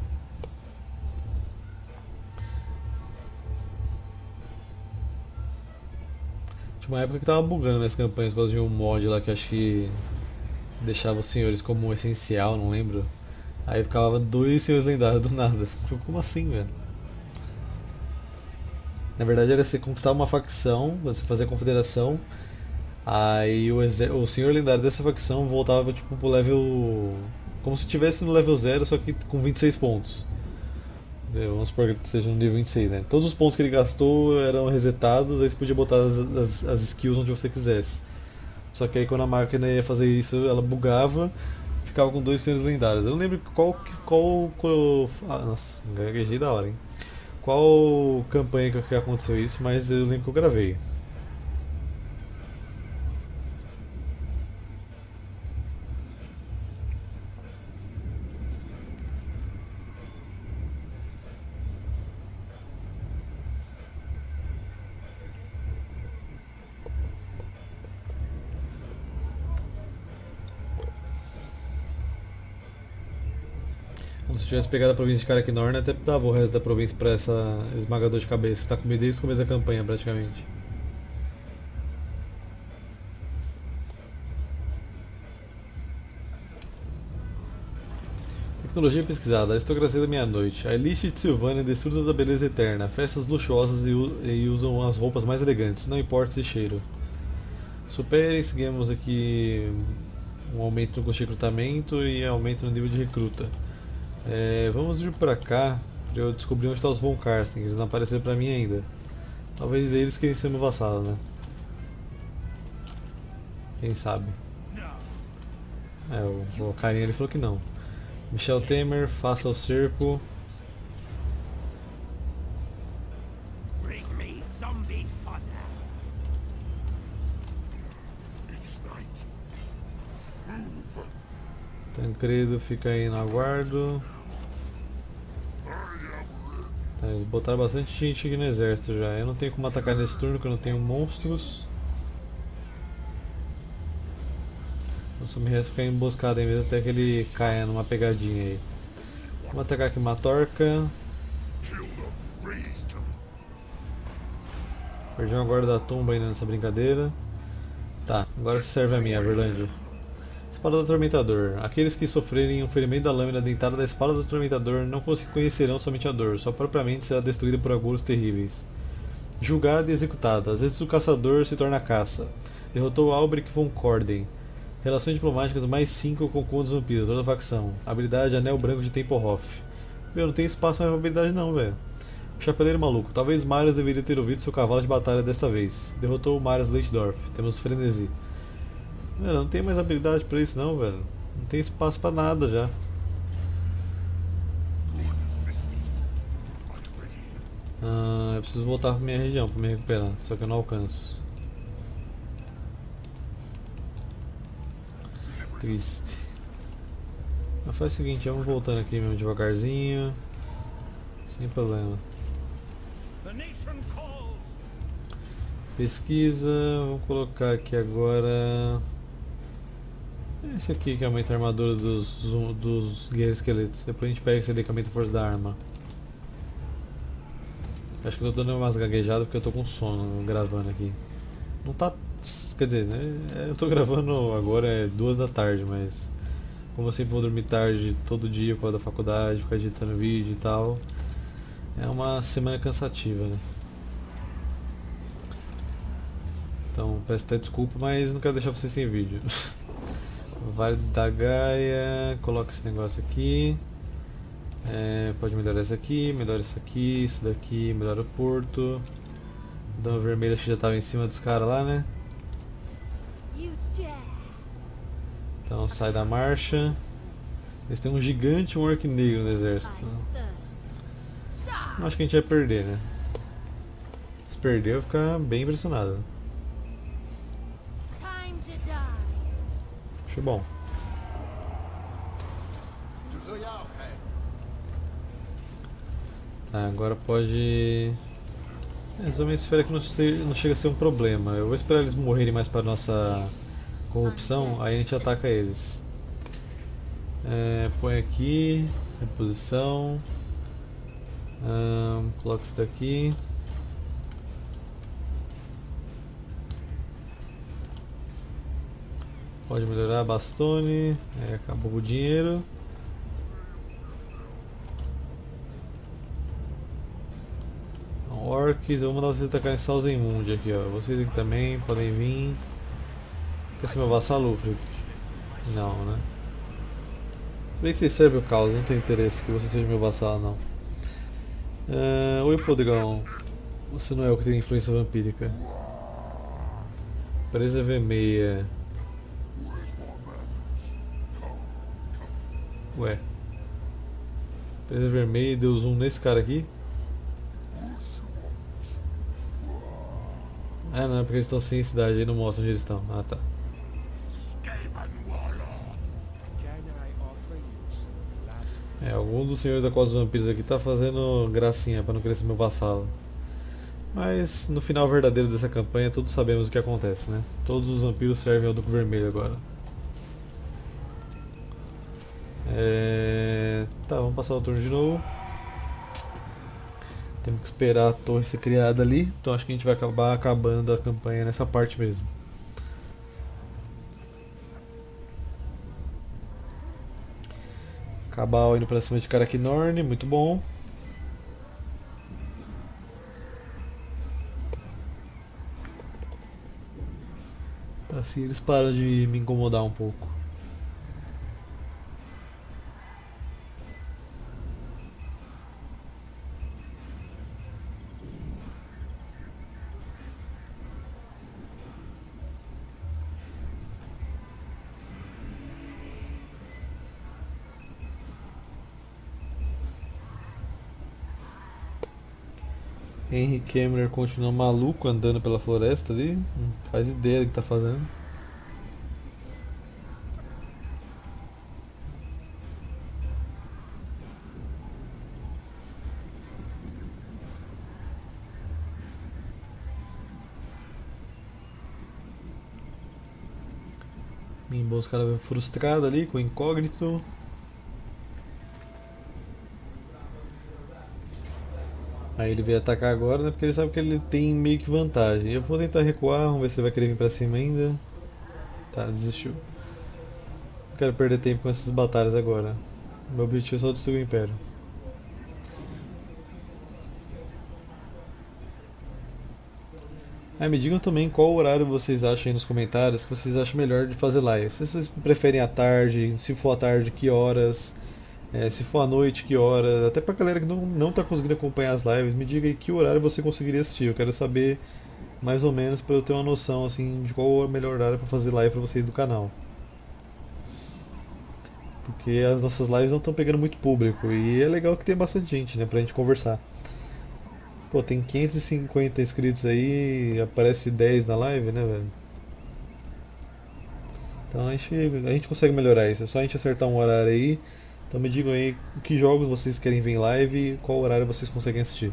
Tinha uma época que tava bugando nas campanhas por causa de um mod lá que acho que deixava os senhores como um essencial, não lembro. Aí ficava dois senhores lendários do nada. Como assim, velho? Na verdade era você conquistar uma facção, você fazer a confederação, aí o senhor lendário dessa facção voltava tipo pro level. Como se estivesse no level 0, só que com 26 pontos. Vamos supor que seja no nível 26, né? Todos os pontos que ele gastou eram resetados, aí você podia botar as skills onde você quisesse. Só que aí quando a máquina ia fazer isso, ela bugava, ficava com dois senhores lendários. Eu não lembro qual ah, nossa, gaguejei da hora, hein? Qual campanha que aconteceu isso, mas eu lembro que eu gravei. Se eu tivesse pegado a província de Karaknorn, até dava o resto da província pra essa esmagador de cabeça. Tá comigo desde o começo da campanha, praticamente. Tecnologia pesquisada, aristocracia da meia-noite. A elite de Silvânia desfruta da beleza eterna, festas luxuosas e usam as roupas mais elegantes, não importa se cheiro. Supere, seguimos aqui um aumento no custo de recrutamento e aumento no nível de recruta. Vamos vir pra cá pra eu descobrir onde estão os Von Karsten, eles não apareceram pra mim ainda. Talvez eles queiram ser meu vassalo, né? Quem sabe? O carinha ele falou que não. Michel Temer, faça o cerco. Tancredo fica aí no aguardo. Tá, eles botaram bastante gente aqui no exército já. Eu não tenho como atacar nesse turno porque eu não tenho monstros. Então só me resta ficar emboscado aí mesmo até que ele caia numa pegadinha aí. Vamos atacar aqui uma torca. Perdi uma guarda da tumba ainda nessa brincadeira. Tá, agora se serve a minha, verdade. Espada do Atormentador. Aqueles que sofrerem um ferimento da lâmina dentada da espada do Atormentador não conhecerão somente a dor, sua própria mente será destruída por agulhos terríveis. Julgada e executada. Às vezes o caçador se torna caça. Derrotou Albrecht von Corden. Relações diplomáticas mais 5 com o Conde dos Vampiros, outra facção. Habilidade Anel Branco de Tempelhof. Meu, não tem espaço mais pra habilidade não, velho. Chapeleiro Maluco. Talvez Marius deveria ter ouvido seu cavalo de batalha desta vez. Derrotou Marius Leitdorf. Temos Frenesi. Velho, não tem mais habilidade pra isso não, velho. Não tem espaço pra nada já. Eu preciso voltar pra minha região pra me recuperar, só que eu não alcanço. Triste. Mas faz o seguinte, vamos voltando aqui mesmo devagarzinho. Sem problema. Pesquisa, vamos colocar aqui agora esse aqui que aumenta a armadura dos guerreiros esqueletos. Depois a gente pega esse medicamento força da arma. Acho que eu tô dando umas gaguejadas porque eu tô com sono gravando aqui. Não tá. Quer dizer, né? Eu tô gravando agora, é 2 da tarde, mas como eu sempre vou dormir tarde todo dia por causa da faculdade, ficar editando vídeo e tal, é uma semana cansativa, né? Então peço até desculpa, mas não quero deixar vocês sem vídeo. Vale da Gaia, coloca esse negócio aqui. Pode melhorar isso aqui, melhora isso daqui, melhora o porto. Dama vermelha acho que já estava em cima dos caras lá, né? Então sai da marcha. Eles têm um gigante e um orc negro no exército. Acho que a gente vai perder, né? Se perder eu vou ficar bem impressionado. Acho bom. Tá, agora pode... Essa minha esfera aqui não chega a ser um problema. Eu vou esperar eles morrerem mais para nossa corrupção, aí a gente ataca eles. Põe aqui, reposição. Coloca isso daqui. Pode melhorar bastone. Acabou o dinheiro. Orcs, eu vou mandar vocês atacarem Salzenmund aqui, ó. Vocês aqui também podem vir. Quer ser meu vassalo, Ulfric? Não, né? Se bem que vocês servem o caos, não tem interesse que você seja meu vassalo, não. Oi, Podrigão. Você não é o que tem influência vampírica. Presa V6. Ué. Presa vermelha, deu zoom nesse cara aqui? Ah não, é porque eles estão sem cidade aí não mostra onde eles estão. Ah tá. Algum dos senhores da Costa dos Vampiros aqui tá fazendo gracinha pra não querer ser meu vassalo. Mas no final verdadeiro dessa campanha todos sabemos o que acontece, né? Todos os vampiros servem ao Duque Vermelho agora. Tá, vamos passar o turno de novo. Temos que esperar a torre ser criada ali. Então acho que a gente vai acabar acabando a campanha nessa parte mesmo. Cabal indo pra cima de Karaknorn, muito bom. Assim eles param de me incomodar um pouco. Henry Kemmerer continua maluco andando pela floresta ali. Não faz ideia do que tá fazendo. Minha emboscada frustrada ali com o incógnito. Aí ele veio atacar agora, né? Porque ele sabe que ele tem meio que vantagem. Eu vou tentar recuar, vamos ver se ele vai querer vir pra cima ainda. Tá, desistiu. Não quero perder tempo com essas batalhas agora. Meu objetivo é só destruir o Império. Me digam também qual horário vocês acham aí nos comentários que vocês acham melhor de fazer live. Se vocês preferem à tarde, se for à tarde, que horas, se for à noite, que horas. Até pra galera que não tá conseguindo acompanhar as lives, me diga aí que horário você conseguiria assistir. Eu quero saber mais ou menos para eu ter uma noção assim de qual é o melhor horário para fazer live para vocês do canal. Porque as nossas lives não estão pegando muito público e é legal que tem bastante gente, né, pra gente conversar. Pô, tem 550 inscritos aí, aparece 10 na live, né, velho? Então a gente consegue melhorar isso, é só a gente acertar um horário aí. Então me digam aí que jogos vocês querem ver em live e qual horário vocês conseguem assistir.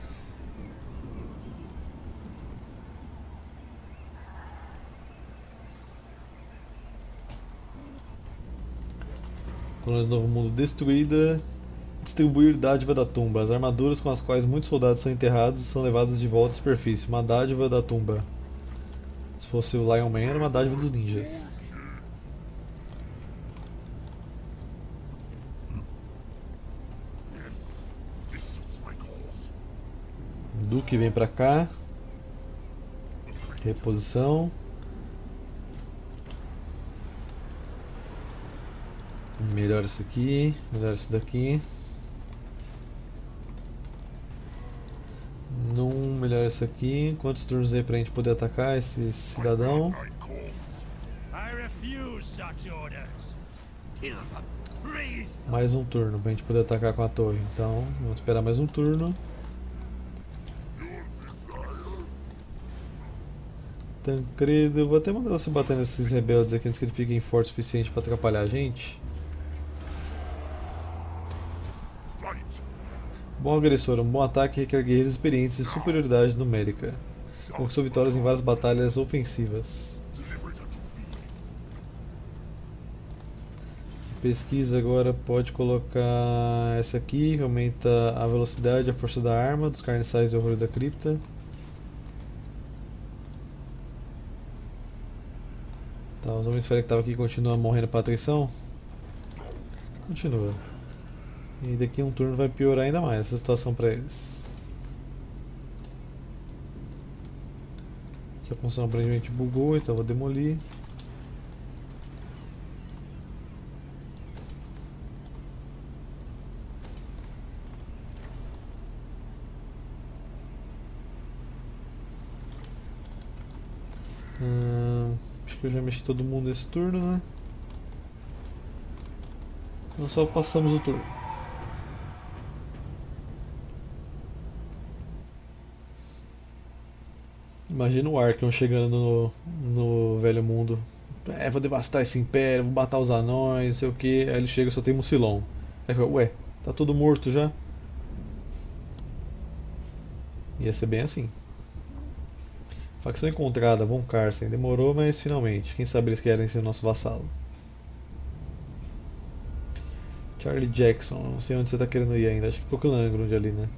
Colônia do Novo Mundo destruída. Distribuir dádiva da tumba. As armaduras com as quais muitos soldados são enterrados são levadas de volta à superfície. Uma dádiva da tumba. Se fosse o Lion Man, era uma dádiva dos ninjas. Duque vem pra cá. Reposição. Melhora isso aqui. Melhora isso daqui. Não melhora isso aqui. Quantos turnos aí pra gente poder atacar esse cidadão? Mais um turno pra gente poder atacar com a torre. Então, vamos esperar mais um turno. Tancredo, eu vou até mandar você bater nesses rebeldes aqui antes que eles fiquem fortes o suficiente pra atrapalhar a gente. Bom agressor, um bom ataque requer guerreiros experientes e superioridade numérica. Conquistou vitórias em várias batalhas ofensivas. Pesquisa agora pode colocar essa aqui, que aumenta a velocidade e a força da arma, dos carniçais e horrores da cripta. Tá, os homens fera que estavam aqui continuam morrendo para atrição? Continua. E daqui a um turno vai piorar ainda mais essa situação para eles. Essa função aparentemente bugou, então eu vou demolir. Acho que eu já mexi todo mundo nesse turno, né? Então só passamos o turno. Imagina o Arkham chegando no velho mundo. Vou devastar esse império, vou matar os anões, não sei o que. Aí ele chega e só tem Mucilon. Aí fala, ué, tá todo morto já? Ia ser bem assim. Facção encontrada, Von Carsten. Demorou, mas finalmente. Quem sabe eles querem ser nosso vassalo. Charlie Jackson, não sei onde você tá querendo ir ainda, acho que Coquelangrund ali, né?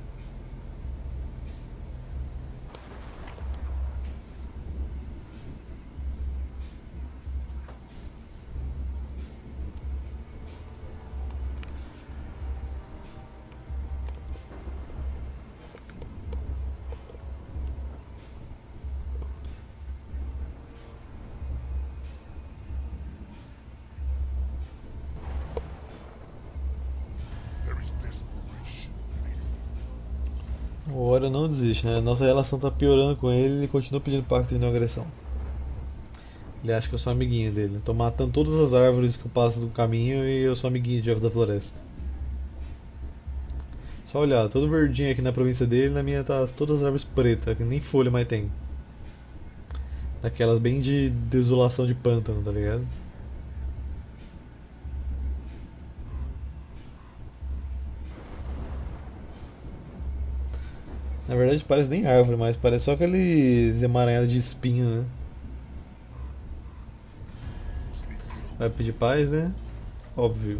O Hora não desiste, né? Nossa relação tá piorando com ele e ele continua pedindo pacto de não agressão. Ele acha que eu sou amiguinho dele. Tô matando todas as árvores que eu passo do caminho e eu sou amiguinho de Elfo da Floresta. Só olhar, todo verdinho aqui na província dele, na minha tá todas as árvores pretas, que nem folha mais tem. Daquelas bem de desolação de pântano, tá ligado? Na verdade parece nem árvore, mas parece só aqueles emaranhados de espinho, né? Vai pedir paz, né? Óbvio.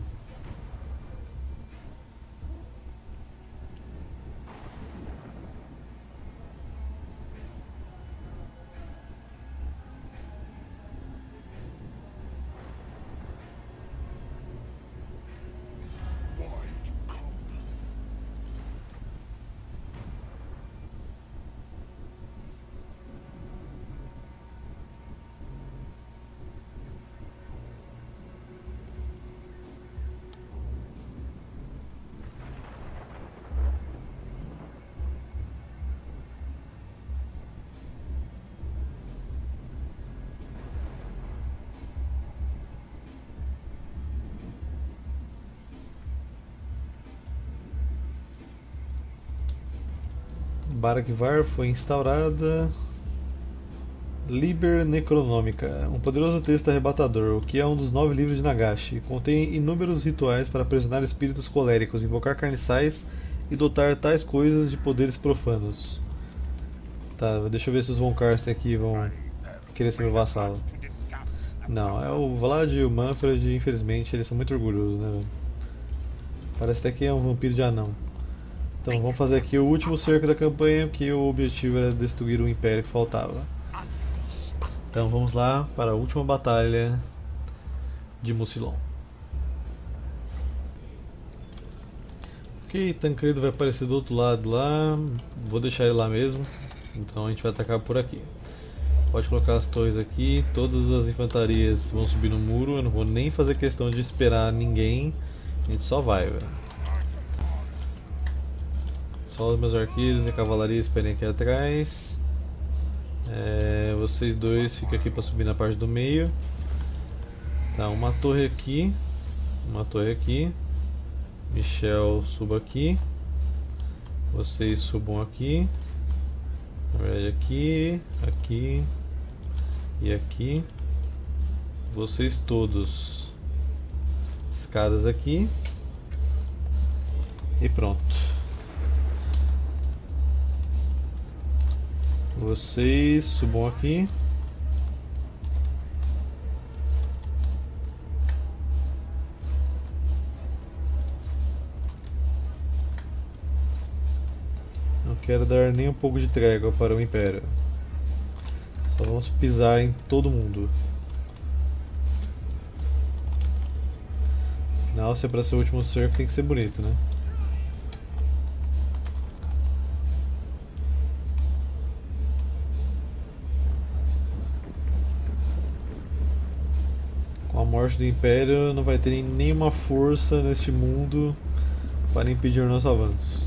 Baragvar foi instaurada. Liber Necronômica, um poderoso texto arrebatador, o que é um dos 9 livros de Nagashi. Contém inúmeros rituais para aprisionar espíritos coléricos, invocar carniçais e dotar tais coisas de poderes profanos. Tá, deixa eu ver se os Von Karsten aqui vão querer ser meu vassalo. Não, é o Vlad e o Manfred, infelizmente, eles são muito orgulhosos, né, velho? Parece até que é um vampiro de anão. Então vamos fazer aqui o último cerco da campanha, que o objetivo era destruir o império que faltava. Então vamos lá para a última batalha de Mucilon. Ok, Tancredo vai aparecer do outro lado lá. Vou deixar ele lá mesmo. Então a gente vai atacar por aqui. Pode colocar as torres aqui. Todas as infantarias vão subir no muro. Eu não vou nem fazer questão de esperar ninguém. A gente só vai, velho. Só os meus arqueiros e a cavalaria esperem aqui atrás. Vocês dois ficam aqui para subir na parte do meio. Tá, uma torre aqui. Uma torre aqui. Michel suba aqui. Vocês subam aqui. Na verdade aqui, aqui e aqui. Vocês todos. Escadas aqui. E pronto. Vocês subam aqui. Não quero dar nem um pouco de trégua para o Império. Só vamos pisar em todo mundo. Afinal, se é para ser o último cerco, tem que ser bonito, né? Com a morte do Império, não vai ter nenhuma força neste mundo para impedir o nosso avanço.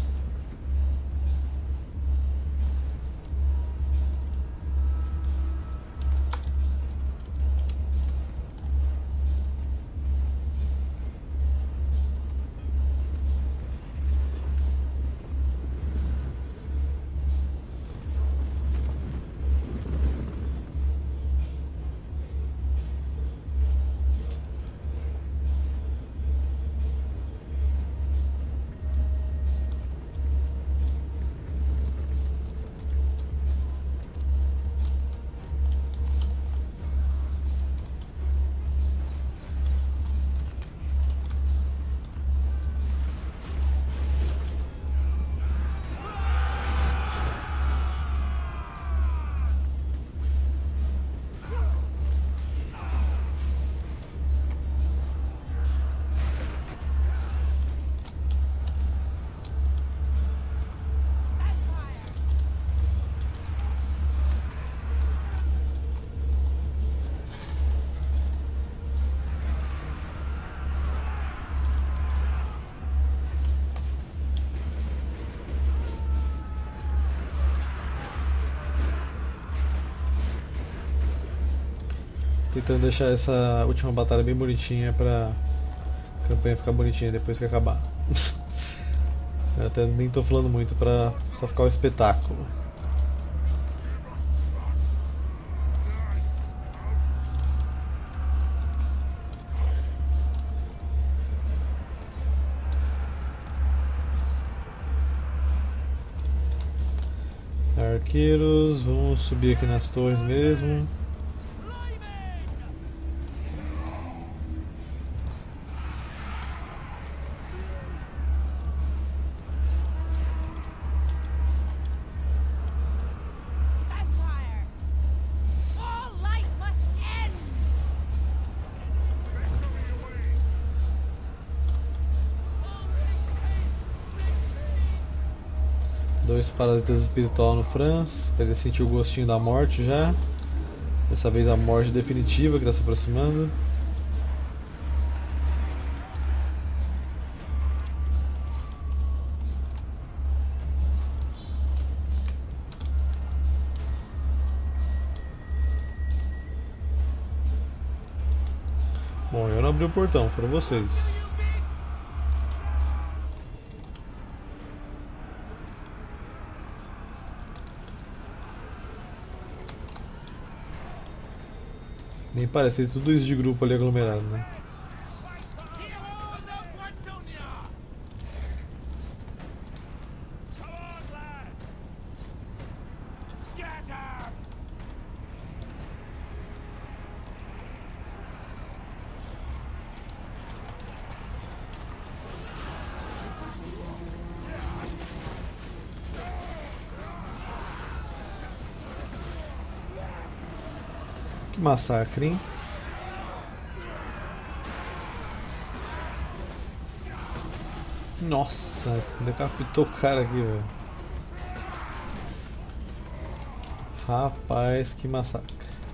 Tentando deixar essa última batalha bem bonitinha pra campanha ficar bonitinha depois que acabar. Eu até nem tô falando muito pra só ficar o espetáculo. Arqueiros, vamos subir aqui nas torres mesmo. Dois parasitas espiritual no Franz, pra ele sentir o gostinho da morte já. Dessa vez a morte definitiva que está se aproximando. Bom, eu não abri o portão, foram vocês. Nem parece tudo isso de grupo ali aglomerado, né? Que massacre, hein? Nossa, decapitou o cara aqui, velho. Rapaz, que massacre.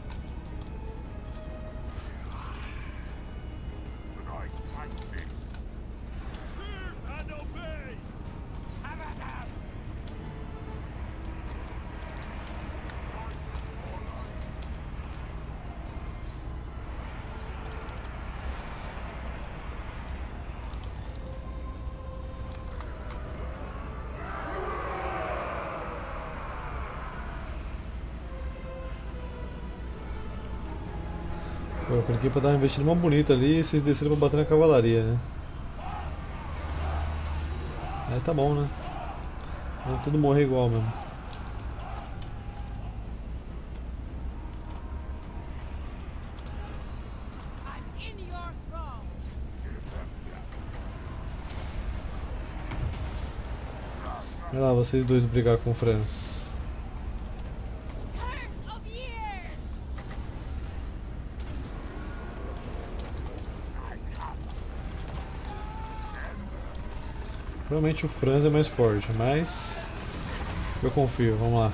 Eu cliquei pra dar uma investida mó bonita ali e vocês desceram pra bater na cavalaria, né? Aí tá bom, né? Vamos tudo morrer igual mesmo. Vai lá, vocês dois brigar com o Franz. Provavelmente o Franz é mais forte, mas eu confio, vamos lá.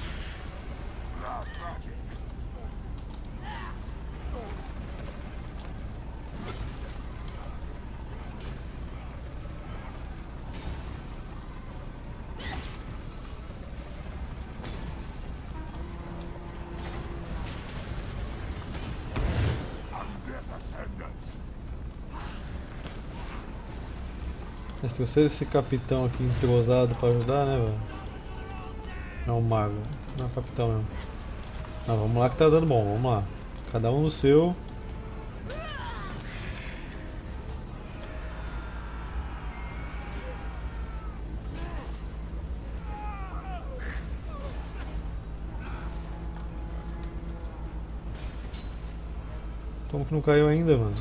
Mas tem que ser esse capitão aqui entrosado pra ajudar, né, velho? É um mago, não é um capitão mesmo. Não, vamos lá que tá dando bom, vamos lá. Cada um no seu. Como que não caiu ainda, mano?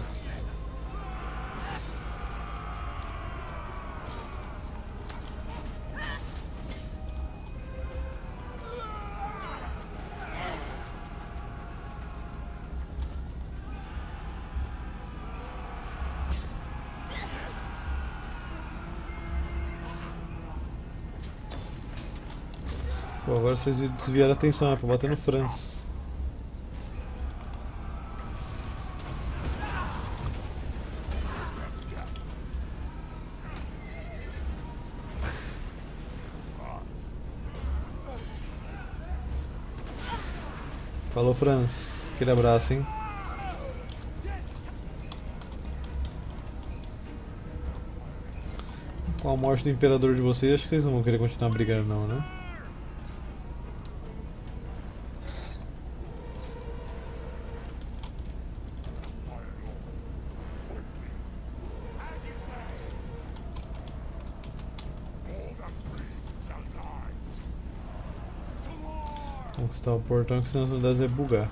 Pô, agora vocês desviaram a atenção, é pra bater no Franz. Falou, Franz. Aquele abraço, hein? Com a morte do imperador de vocês, acho que eles não vão querer continuar brigando não, né? Conquistar o portão, que senão as unidades vai bugar.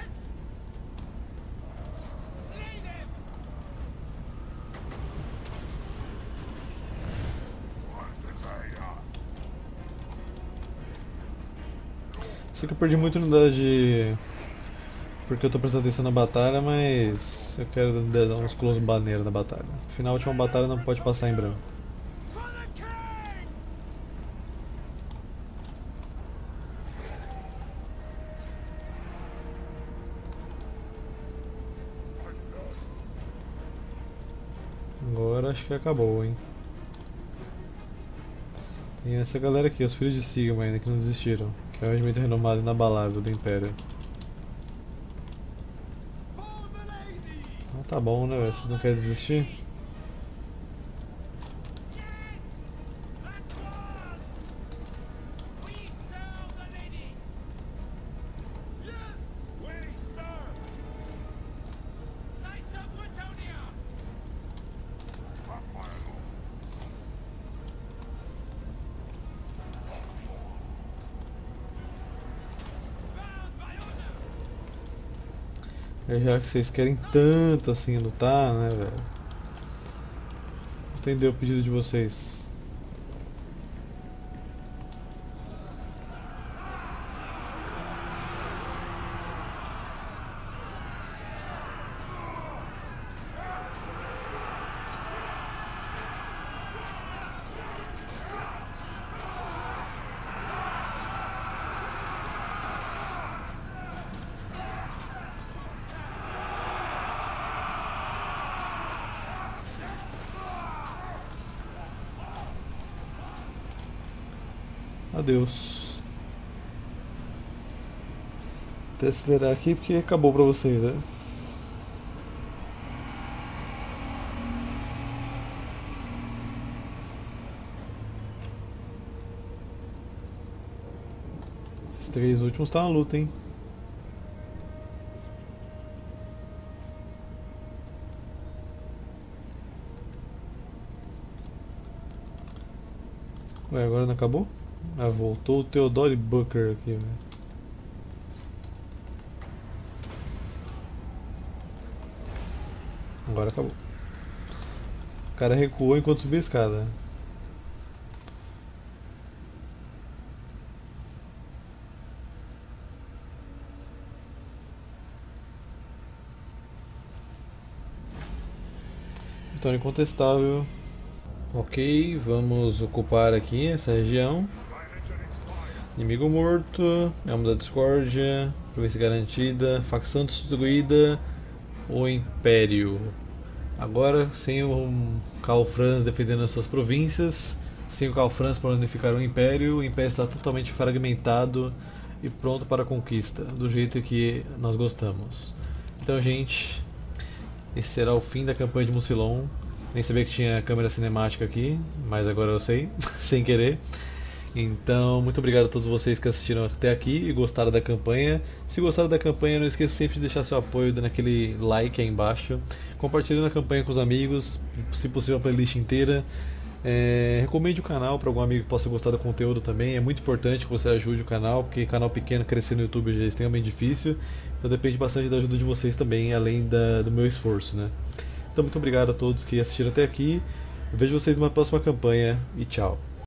Sei que eu perdi muita unidade porque eu tô prestando atenção na batalha, mas eu quero dar uns close baneiros na batalha. Afinal, a última batalha não pode passar em branco. Agora acho que acabou, hein? Tem essa galera aqui, os filhos de Sigma ainda, que não desistiram. Que é o regimento renomado e inabalável do Império. Ah, tá bom, né, velho? Vocês não querem desistir? É, já que vocês querem tanto assim lutar, né, velho? Entendeu o pedido de vocês. Adeus. Vou até acelerar aqui porque acabou pra vocês, né? Esses três últimos tá uma luta, hein? Ué, agora não acabou? Ah, voltou o Theodore Booker aqui, velho. Agora acabou. O cara recuou enquanto subia a escada. Vitória incontestável. Ok, vamos ocupar aqui essa região. Inimigo morto, Elmo da Discórdia, província garantida, facção destruída, o Império. Agora, sem o Karl Franz defendendo as suas províncias, sem o Karl Franz para unificar o Império está totalmente fragmentado e pronto para a conquista, do jeito que nós gostamos. Então, gente, esse será o fim da campanha de Mucilon. Nem sabia que tinha câmera cinemática aqui, mas agora eu sei, sem querer. Então, muito obrigado a todos vocês que assistiram até aqui e gostaram da campanha. Se gostaram da campanha, não esqueça sempre de deixar seu apoio dando aquele like aí embaixo. Compartilhando a campanha com os amigos, se possível a playlist inteira. Recomende o canal para algum amigo que possa gostar do conteúdo também. É muito importante que você ajude o canal, porque canal pequeno crescer no YouTube já é extremamente difícil. Então depende bastante da ajuda de vocês também, além do meu esforço, né? Então muito obrigado a todos que assistiram até aqui. Eu vejo vocês numa próxima campanha e tchau.